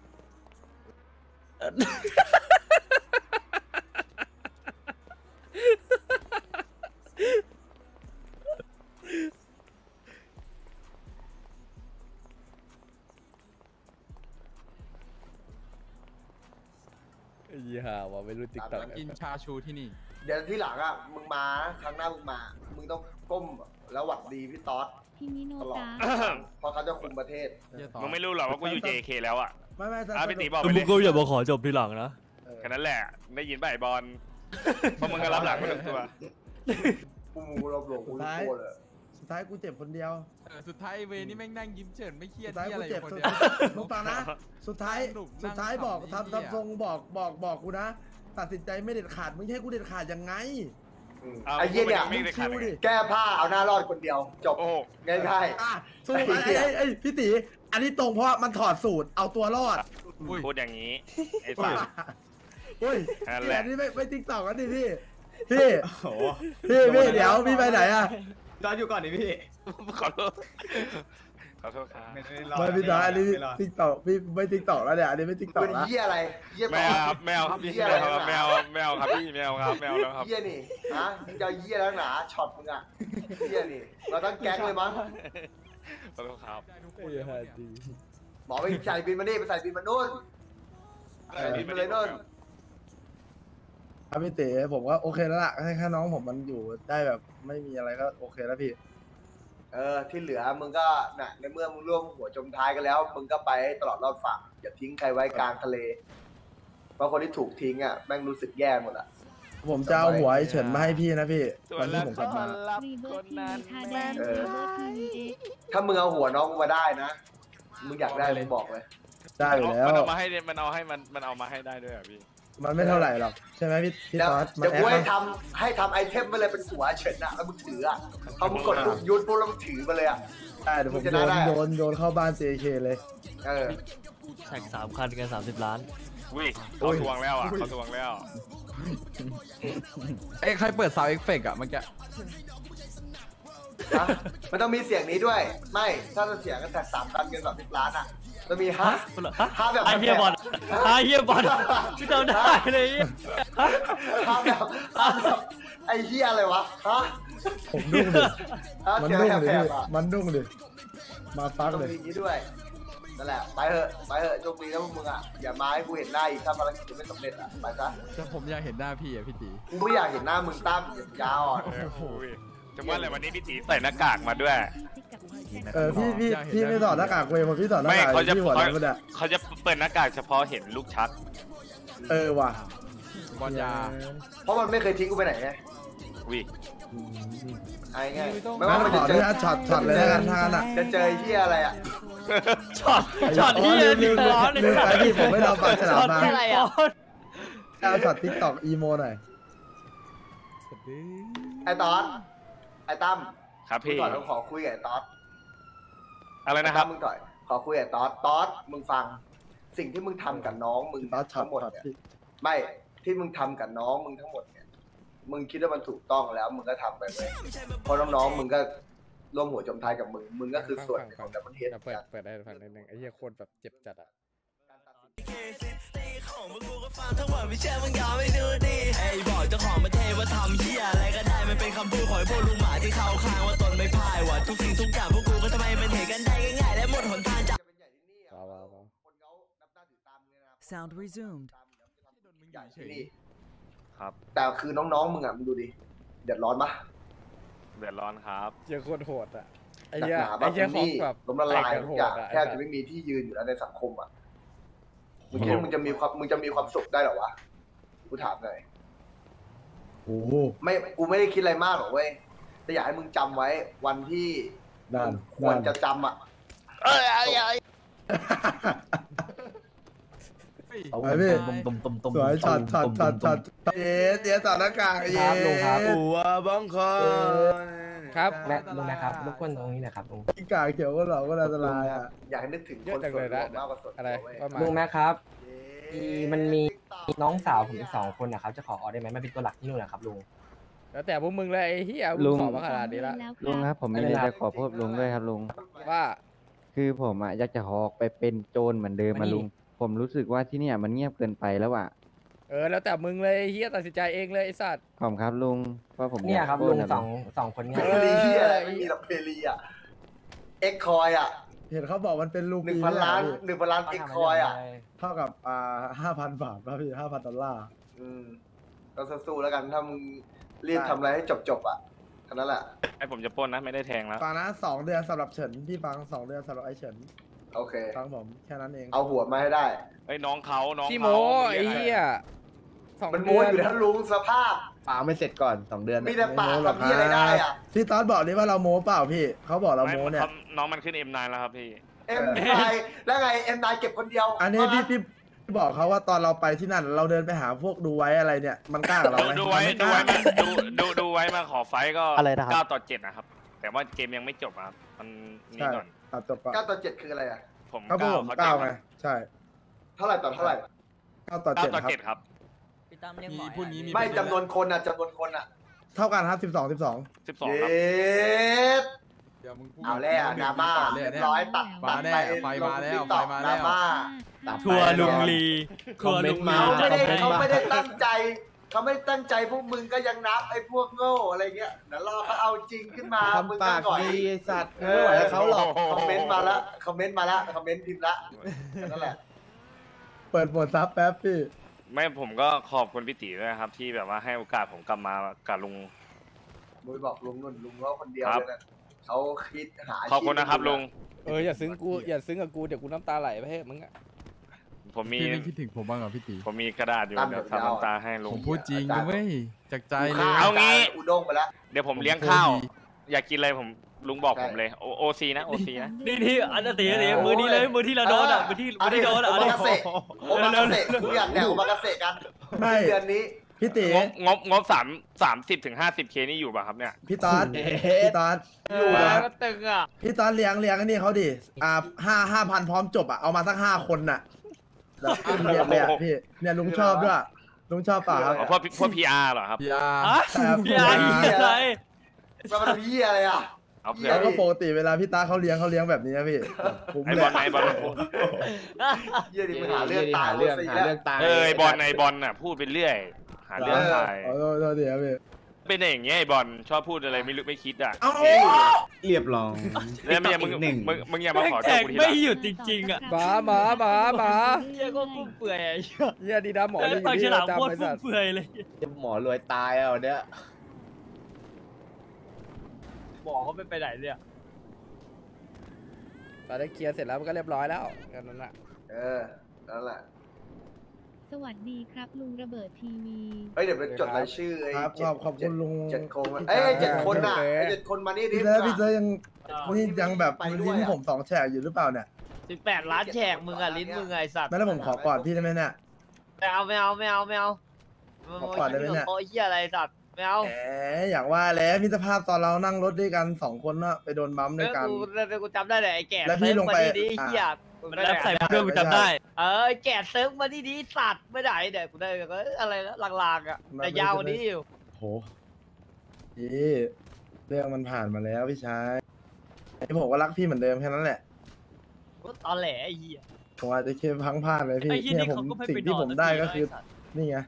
ไอ้เหี้ยว่าไม่รู้ติ๊กต็อกกินชาชูที่นี่เดี๋ยวที่หลังอ่ะมึงมาครั้งหน้ามึงมา มึงต้องก้มแล้วหวัดดีพี่ต๊อดพี่มิโนตลอดกะเพราะเขาจะคุมประเทศมึงไม่รู้หรอกว่ากูอยู่ เจ เค แล้วอ่ะไม่ไม่อ่ะพี่ตีบอกไปมึเลงยก็อย่ามาขอจบทีหลังนะแค่นั้นแหละได้ยินป่ะไอ้บอลเพราะมึงก็รับหลังมาทั้งตัวกูมูรบหลวงกูรู้ตัวเลยสุดท้ายกูเจ็บคนเดียวเออสุดท้ายเวนี่แม่งนั่งยิ้มเฉินไม่เครียสุดดท้ายที่อะกูไรอเจ็บยู่คนสุดเดียวมึงฟังนะ สุดท้ายสนุกนั่งสุดท้ายบอกขำทำไอ้เหี้ยทำทรงบอกบอกบอกกูนะ ตัดสินใจไม่เด็ดขาดมึงให้กูเด็ดขาดยังไงอืมไอ้เหี้ยเนี่ยไม่ได้ขาดคิวดิแก้ผ้าเอาหน้ารอดคนเดียว จบโอ้ง่ายอ่ะสู้ไอ้ไอ้ไอ้พี่ตีอันนี้ตรงเพราะมันถอดสูตรเอาตัวรอดพูดอย่างนี้ไอ้สัสเฮ้ยนั่นพี่แหละอันนี้ไม่ไม่ติ๊กต่อกันดิพี่พี่พี่พี่เดี๋ยวพี่ไปไหนอ่ะรออยู่ก่อนดิพี่ขอโทษขอโทษครับไม่ได้รอไม่พี่ตาอันนี้ไม่รอติ๊กต่อพี่ไม่ติ๊กต่อแล้วเนี่ยอันนี้ไม่ติ๊กๆต่อเป็นแล้วเหี้ยอะไรเหี้ยไม่ต่อเอาครับไม่เอาครับพี่เหี้ยไม่อะไรเอาครับนักหไม่นาเอาไม่เอาครับพี่ไม่เอาครับไม่เอาแล้วครับเหี้ยนี่ฮะมึงจะเอาเหี้ยแล้วหนาช็อตมึงอ่ะเหี้ยนี่เราต้องแก๊งเลยมั้งขอโทษครับหมอไปใส่บินมานี่ไปใส่บินมานู่นใส่บินมาเลยนู่นครับพี่เต๋ผมว่าโอเคแล้วล่ะให้แค่น้องผมมันอยู่ได้แบบไม่มีอะไรก็โอเคแล้วพี่เออที่เหลือมึงก็น่ะในเมื่อมึงร่วมหัวจมท้ายกันแล้ว มึงก็ไปให้ตลอดรอดฝั่งอย่าทิ้งใครไว้กลางทะเล เพราะคนที่ถูกทิ้งอ่ะแม่งรู้สึกแย่หมดอ่ะผมจะเอาหัวไอ้เฉินมาให้พี่นะพี่วันที่ผมกลับมารีเบิร์ทีวีทาแดงเอรีอเบิร์ทีวีเอ็กถ้ามึงเอาหัวน้องกูมาได้นะ มึงอยากได้เลยบอกเลยได้อยู่แล้วมันเอามาให้มันเอาให้มันมันเอามาให้ได้ด้วยอ่ะพี่มันไม่เท่าไหร่หรอกใช่ไหมพี่พี่เดี๋ยวตอสมัเดี๋นยวแอกูดให้มันทำให้ทำไอเทมไปเลยเป็นหัวเฉินอ่ะแล้วมึงถืออ่ะพอมึงกดปุ๊บยุดปุ๊บแล้วมึงถือมาเลยอ่ะได้เดี๋ยวผมมึงจะโยได้นได้โยนโยนเข้าบ้าน เจ เค เลยเออแท็กสามคันกันสามสิบล้านอุ้ยเขาทวงแล้วอ่ะเขาทวงแล้วเอ้ยใครเปิดซาวด์เอฟเฟกต์อะเมื่อกี้ฮะมันต้องมีเสียงนี้ด้วย ไม่ถ้าจะเสียงกันแตกสามตันเกินสามสิบล้านอ่ะจะมีฮะฮะฮะแบบไอเฮียบอลไอเฮียบอลพี่จำได้เลยฮะแบบฮะแบบไอ้เหี้ยอะไรวะฮะผมดุ้งดิฮะมันเสียงดุ้งแหดิบพี่ๆอ่ะมันดุ้งดิมาฟักต้องเลมียอย่างนี้ด้วยนั่นแหละไปเถอะไปเถอะโชคดีนะพวกมึงอ่ะอย่ามาให้กูเห็นหน้าอีกถ้าภารกิจไม่สำเร็จอ่ะไปซะแต่ผมอยากเห็นหน้าพี่อะพี่ตีกูไม่อยากเห็นหน้ามึงตั้มยาวอ่ะเออโอ้ยจังว่าอะไรวันนี้พี่ตีใส่หน้ากากมาด้วยเออพี่พี่พี่ไม่ถอดหน้ากากเว้ยผมพี่ถอดหน้าไม่กากเขาจะพี่หัวเขาอะไรก็ได้เขาจะเปิดหน้ากากเฉพาะเห็นลูกชักเออว่ะบอลยาเพราะมันไม่เคยทิ้งกูไปไหนไงวิไอ้ไงไม่งั้ว่าน มันขจะออเจนุอญาตช็อตช็อตเลยแล้วกันทานอ่ะจะเจอไอ้เหี้ยอะไรอ่ะช็อตช็อตเฮียลืดิมร้อนเลยลืมไปพี่ผมไม่ได้เอาปากฉลามมาอะไรอ่ะเอาช็อตทิกตอกอีโมหน่อยไอ้ตอสไอ้ตั้มครับมึงพี่ก่อนต้องขอคุยกับไอ้ตอสอะไรนะครับมึงต่อยขอคุยกับตอสตอสมึงฟัง สิ่งที่มึงทำกับน้องมึงตอสช็อตทั้งหมดช็อตเนี่ยพี่ไม่ที่มึงทำกับน้องมึงทั้งหมดเนี่ยมึงคิดว่ามันถูกต้องแล้ว มึงก็ทำไปเลยเพราะน้องๆมึงก็ร่วมหัวจมท้ายกับมึงมึงก็คือส่วนหนึ่งของดับเบิลเฮดเปิดเปิดได้ฟังนิดนึงไอ้เหี้ยโคตรแบบเจ็บจัดอ่ะการตัดสินทั้งหมดไม่เชื่อมึงยอมไม่ดูดีไอ้บอกเจ้าของประเทศว่าทำเหี้ยอะไรก็ได้มันเป็นคำพูดของพวกลุงหมาที่เข้าข้างว่าตนไม่พ่ายว่ะทุกสิ่งทุกอย่างพวกกูก็ทำไมมันเห็นกันได้ง่ายๆและหมดหนทางจาก Sound resumed. ใหญ่ที่นี่ครับแต่คือน้องๆมึงอ่ะมึงดูดิเดือดร้อนปะเดือดร้อนครับเจอโคตรโหดอ่ะไอ้หนักเหี้ยหนาไอ้บ้างเหี้ยนี่ของแบบล้มละลายแต่งกันทุโหกอย่างดอะแทบจะไม่มีที่ยืนอยู่แล้วในสังคมอ่ะมึงคิดว่ามึงจะมีความมึงจะมีความสุขได้เหรอวะกูถามหน่อยโอ้โหไม่กูไม่ได้คิดอะไรมากหรอกเว้ยแต่อยากให้มึงจำไว้วันที่ด้านควรด้านจะจำอ่ะเอ้ยเอ้ยเอ้ยเอาไปพี่ตุ่มตุ่มตุ่มตุ่มสวยช็อตช็อตช็อตช็อตเย้เจ๊ต่อหน้ากากเย้ครับลุงครับหัวบังคอครับแม่ลุงนะครับรบกวนตรงนี้นะครับลุงกากเขียวก็หลอกก็อันตรายอ่ะอยากให้นึกถึงเยคอะนจังส่วเลนยรวนะมมากกว่าส่วนอะไรตัวเว้ยว่ามาลุงแม่ครับเย้มันมีน้องสาวผมอีกสองคนนะครับจะขอออได้ไหมมันเป็นตัวหลักที่นู่นนะครับลุงแล้วแต่พวกมึงเลยไอ้เหี้ยลุมึงงขอมาขนาดนี้ละลุงครับผมมีอะไรจะขอพบลุงด้วยครับลุงว่าคือผมอ่ะอยากจะออกไปเป็นโจรเหมือนเดิมมาลุง ผมรู้สึกว่าที่เนี่ยมันเงียบเกินไปแล้วอ่ะเออแล้วแต่มึงเลยไอ้เหี้ยตัดสินใจเองเลยไอ้สัตว์ขอบคุณครับลุงว่าผมเนี่ยครับอากลุงปล้นะสองสองคนเนี่ยเพลีเฮียอะไรไม่มีหรอกเพลีอ่ะเอ็กคอยอ่ะเห็นเขาบอกมันเป็นลูกหนึ่งพันล้านหนึ่งพันล้านเอ็กคอยอ่ะเท่ากับอ่าห้าพันบาทป่ะพี่ห้าพันดอลลาร์อืมก็สู้ๆแล้วกันถ้ามึงรีบทำอะไรให้จบๆอ่ะแค่นั้นแหละไอผมจะปล้นนะไม่ได้แทงแล้วฟังนะสองเดือนสำหรับเฉินพี่ฟังสองเดือนสำหรับไอ้เฉินโอเคฟังผมแค่นั้นเองเอาหัวมาให้ได้ไอ้ยน้องเขาน้องขี้เขาโม้มึงไอ้รีกเหี้ยสองมันเดืโม้อนอยู่แล้วลุงสภาพปาไม่เสร็จก่อนสองเดือนมีแต่ปากกับพี่อะไรได้อ่ะพี่ตอนบอกนี่ว่าเราโม้เปล่าพี่เขาบอกเราไม่โม้เนี่ยขาน้องมันขึ้นเอ็มนแล้วครับพี่เอ็มนายแล้วไงเอ็มนายเก็บคนเดียวอันนี้พี่พี่พี่บอกเขาว่าตอนเราไปที่นั่น เราเดินไปหาพวกดูไว้อะไรเนี่ย มันกล้ากับเราดูไหมดูไว้มันม่กดูล้าไว้มาดูดูดูไว้มาขอไฟท์ก็อะไรนะครับเก้าต่อเจ็ดนะครับ แต่ว่าเกมยังไม่จบอะครับมันนี่ใช่ก่อนตัดจบก่อนเก้าต่อเจ็ดคืออะไรอ่ะผมเขาพูดเก้าผมเขาเก้าเจ็ดไงใช่เท่าไหร่ต่อเท่าไหร่เก้าต่อเก้าเจ็ดต่อครับเจ็ดครับพี่ตั้มเลี้ยงมีหมอพูดงี้มีไม่จำนวนคนอ่ะจำนวนคนอ่ะเท่ากันครับสิบสองสิบสองสิบสองเยครับ็ดเดี๋ยวมึงพูดเอาแล้วดราม่าเรีเรียยบบร้อยตัดมาแน่ตัดไฟมาแล้วงไฟมาแล้วดราม่าตัดไปทัวร์ลุงลีทัวร์ลุงลีเขาไม่ได้คอมเมนต์มาเขาไม่ได้ตั้งใจเขาไม่ตั้งใจพวกมึงก็ยังนับไอ้พวกโง่อะไรเงี้ยเดี๋ยวรอเขาเอาจริงขึ้นมามึงทำก็ปากก่อยดีไอ้สัตว์ไม่ไหวกับเขาหรอกคอมเมนต์มาแล้วคอมเมนต์มาแล้วคอมเมนต์พิมพ์ละนั่นแหละเปิดโหมดซับแป๊บพี่ไม่ผมก็ขอบคุณพี่ตีด้วยนะครับ ที่แบบว่าให้โอกาสผมกลับมากับลุงมุ้ยบอกลุงนุ่นลุงก็คนเดียวครับเลยนะเขาคิดหาาชีพขอบคุณนะครับลุงเอออย่าซึ้งกูอย่าซึ้งกับกูเดี๋ยวกูน้ำตาไหลไปให้มึงอะผมมีพี่ไม่คิดถึงผมบ้างเหรอพี่ตีผมมีกระดาษอยู่เดี๋ยวทำน้ำตาให้ลุผงมพูดจริงนะเว้ยจากใจเลยเอางี้อุด้งไปแล้วเดี๋ยวผมเลี้ยงข้าว อยากกินอะไรผมลุงบอกผมเลยโอโอซีนะโอซีนะนี่นี่อันนั้นตีอันนี้มือนี้เลยมือที่เราโดนอ่ะมือที่มือที่โดนอ่ะโออันนี้มากาเสะโอมากาเสะกูอยากแดกโอมากาเสะกันไม่เดือนนี้พี่ตีงบงบงบสามสามสิบถึงห้าสิบเคนี่อยู่ป่ะครับเนี่ยพี่ตอนพี่ตอนอยู่แล้วก็ตึงอ่ะพี่ตอนเลี้ยงเลี้ยงอันนี้เขาดิอ่าห้าห้าพันพร้อมจบอ่ะเอามาสักห้าคนน่ะแบบขึ้นเรียงเลยอ่ะพี่เนี่ยลุงชอบด้วยลุงชอบเปล่าครับอ๋อพวกพวกพีอาร์เหรอครับพี่อาฮะใช่ครับพี่ไอ้อะไรมันเป็นพี่อะไรอ่ะเอาเผื่อแล้วก็ปกติเวลาพี่ตาเขาเลี้ยงเขาเลี้ยงแบบนี้นะพี่คุ้มไอ้เลบอย ลไอ้บอลเยี่ยดิมึงหาเรื่องตายหาเรื่องสิหาเรื่องตายเออไอ้บอลไอ้บอลน่ะพูดไปเรื่อย หาเรื่องตายเออโทษทีครับพี่เป็นอย่างเงี้ยไอ้บอลชอบพูดอะไรไม่รู้ไม่คิดอ่ะเอาเรียบร้อยแล้วมึงอย่ามึงมึงมึงอย่ามาขอแขโทษกกูทีหไม่ลังหยุดจริงๆอ่ะหมาหมาหมาหมาเฮียก็ฟุ่มเฟือยอ่ะเฮียดีนะหมอแล้วยังอปากยู่ฉที่ลามเราโคตจำรไอ้ฟุ่สัมตว์เฟือยเลยหมอรวยตายเอาเนี่ยหมอเขาไม่ไปไหนเลยอ่ะตอนได้เคลียร์เสร็จแล้วมันก็เรียบร้อยแล้วกันนั้นอ่ะเออนั่นแหละสวัสดีครับลุงระเบิดทีวีเฮ้ยเดี๋ยวไปจดรายชื่อไอ้ครับขอบขอบคุณลุงเจ็ดคนเอ้ยเจ็ดคนน่ะไอ้เจ็ดคนมานี่ดิพี่เซอร์พี่เซอร์ยังนี่ยังแบบลิ้นผมสองแฉกอยู่หรือเปล่าเนี่ยสิบแปดล้านแฉกมึงอ่ะลิ้นมึงไอสัตว์ไม่ได้ผมขอกอดพี่ได้ไหมเนี่ยไม่เอาไม่เอาไม่เอาไม่เอาขอก่อนได้ไหมเนี่ยโอ้ยเฮียอะไรสัตว์ไม่เอาแหมอย่างว่าแล้วมิตรภาพตอนเรานั่งรถด้วยกันสองคนน่ะไปโดนบัมป์ด้วยกันกูกูจำได้เลยไอ้แก่แล้วพี่ลงไปเซิร์ฟมาดีๆเฮียมันรับใส่เพื่อนกูจำได้ เออไอ้แก่เซิร์ฟมาดีดีๆสัตว์ไม่ได้เดี๋ยวกูได้ก็อะไรนะลางๆอ่ะแต่ยาวกว่านี้อยู่โหพี่เรื่องมันผ่านมาแล้วพี่ชายไอ้ผมก็รักพี่เหมือนเดิมแค่นั้นแหละกูตอนแหลไอ้เหี้ยผมอาจจะเคพังพลาดเลยพี่ไอ้เหี้ยเนี่ยนี่ผมเขาก็ไม่สิ่งไปที่นอนผมสักได้ทีก็นะคือไอ้สัตว์นี่ไง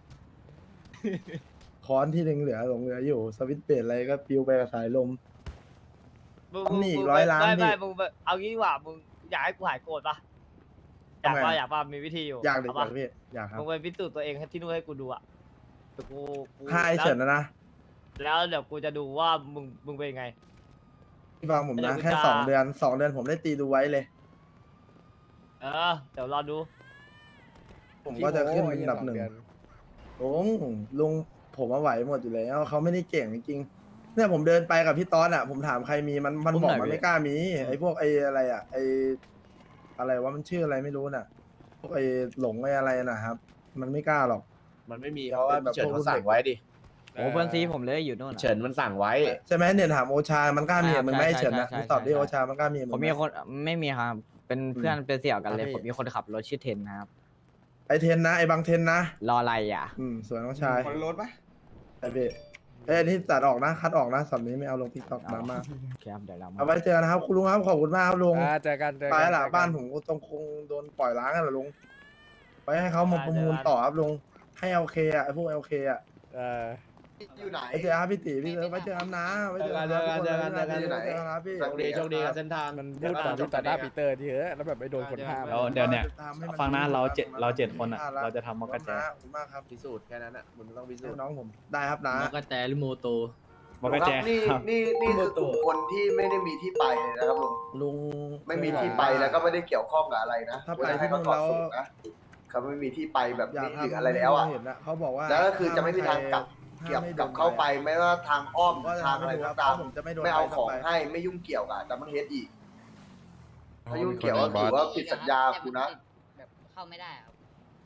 ค้อนที่เหลือๆหลงเหลืออยู่สวิตช์เปลี่ยนอะไรก็ปลิวไปกับสายลมมึงทำหนีมึงอีกมึงร้อยล้านไม่พี่ไม่มึงไม่เอางี้ดีกว่ามึงอยากให้กูหายโกรธปะอยากทำไมป่ะอะอยากป่ะมีวิธีอยู่อยากเด็กเปอล่ะยากพี่อยากครับมึงไปพิสูจน์ตัวเองให้ที่นู่นให้กูดูอ่ะเดี๋ยวกูกูค่าไอเฉินนะนะแล้วเดี๋ยวกูจะดูว่ามึงมึงเป็นยังไงพี่ฟังผมเดี๋ยนะวกูแค่จะสองเดือนสองเดือนผมได้ตีดูไว้เลยเออเดี๋ยวรอดูผมก็จะขึ้นอันดับหนึ่งโอ้ลุงผมมาไหวหมดอยู่แล้วเขาไม่ได้เก่งจริงๆเนี่ยผมเดินไปกับพี่ต๊อดอ่ะผมถามใครมีมันมันบอกมันไม่กล้ามีไอ้พวกไอ้อะไรอ่ะไอ้อะไรว่ามันชื่ออะไรไม่รู้น่ะพวกไอ้หลงไอ้อะไรนะครับ มันไม่กล้าหรอกมันไม่มีเพราะว่าพี่เฉินเขาสั่งไว้ดิโอ้เพื่อนซีผมเลยอยู่นู่นเฉินมันสั่งไว้ใช่ไหมเนี่ยถามโอชา มันกล้ามีใช่มึงไม่ให้ใช่เฉินนะใช่มึงตอบดิใช่โอชา มันกล้ามีผมมีคนไม่มีครับ เป็นเพื่อนเป็นเสี่ยวกันเลยอ่ะพี่ผมมีคนขับรถชื่อเทนนะครับไอเทนนะไอบางเทนนะรออะไรอ่ะอืมสวยน้องชายคนรถปะไอพี่เอ้ยอันนี่ตัดออกนะคัดออกนะสำนี้ไม่เอาลงทิกตอกมามาครับเดี๋ยวเรามาเอาไว้เจอกันนะครับคุณลุงครับขอบคุณมากครับลุงอ่าเจอกันเจอกันไปละเจอกันบ้านผมก็ต้องคงโดนปล่อยล้างกันแหละลุงไปให้เขามาประมูลต่อครับลุงให้เอลเคอ่ะไอพวกเอลเคอ่ะเอออยู่ไหนไปเจอครับพี่ตีพี่เลิฟไว้เจอกันนะไว้เจอกันเจอกันเจอกันเจอกันเจอกันครับพี่โชคดีโชคดีกับเส้นทางมันพูดต่อที่ตัดหน้าปีเตอร์ที่เฮ้ยแล้วแบบไม่โดนคนห้ามแล้วเดี๋ยวเนี่ยทำให้มัฟังนะเราเจ็ดมันเราเจ็ดคนอ่ะพลดละเราจะทำมอกระแจขอบคุณมากครับพิสูจน์แค่นั้นอ่ะมึงต้องพิสูจน์น้องผมได้ครับนะมอกระแตหรือโมโตมอกระแจนี่ครับนี่นี่คือกลุ่มคนที่ไม่ได้มีที่ไปเลยนะครับลุงลุงไม่มีที่ไปแล้วก็ไม่ได้เกี่ยวข้องกับอะไรนะถ้าไปว่าจะให้เขาที่ถอดนู่นสูตรแล้วนะเขาไม่มีที่ไปแบบอยากนี้หรือทำอะไรแล้วอ่ะให้เห็นนะเขาบอกว่าแล้วก็คือจะไม่มีทางกลับห้เกี่ยวไม่กับโดนเข้าไปใบไม่ว่าทางอ้อมผมก็จะทางทำอะไรให้ดูก็ครับตามผมจะไม่โดนไม่เอาใบของเข้าไปให้ไม่ยุ่งเกี่ยวกับดับเบิลเฮดอีกถ้ายุ่งเกี่ยวก็ถือว่าผิดสัญญากูนะแบบเข้าไม่ได้ครับ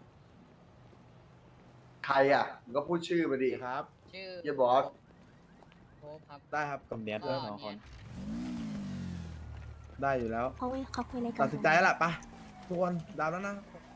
ใครอ่ะมึงก็พูดชื่อมาดิครับชื่ออย่าบอกว่าโพสครับได้ครับกับเนียด้วยสองคนได้อยู่แล้วเขาเขาคุยอะไรกันตัดสินใจแล้วล่ะไปทุกคนดาวแล้วนะ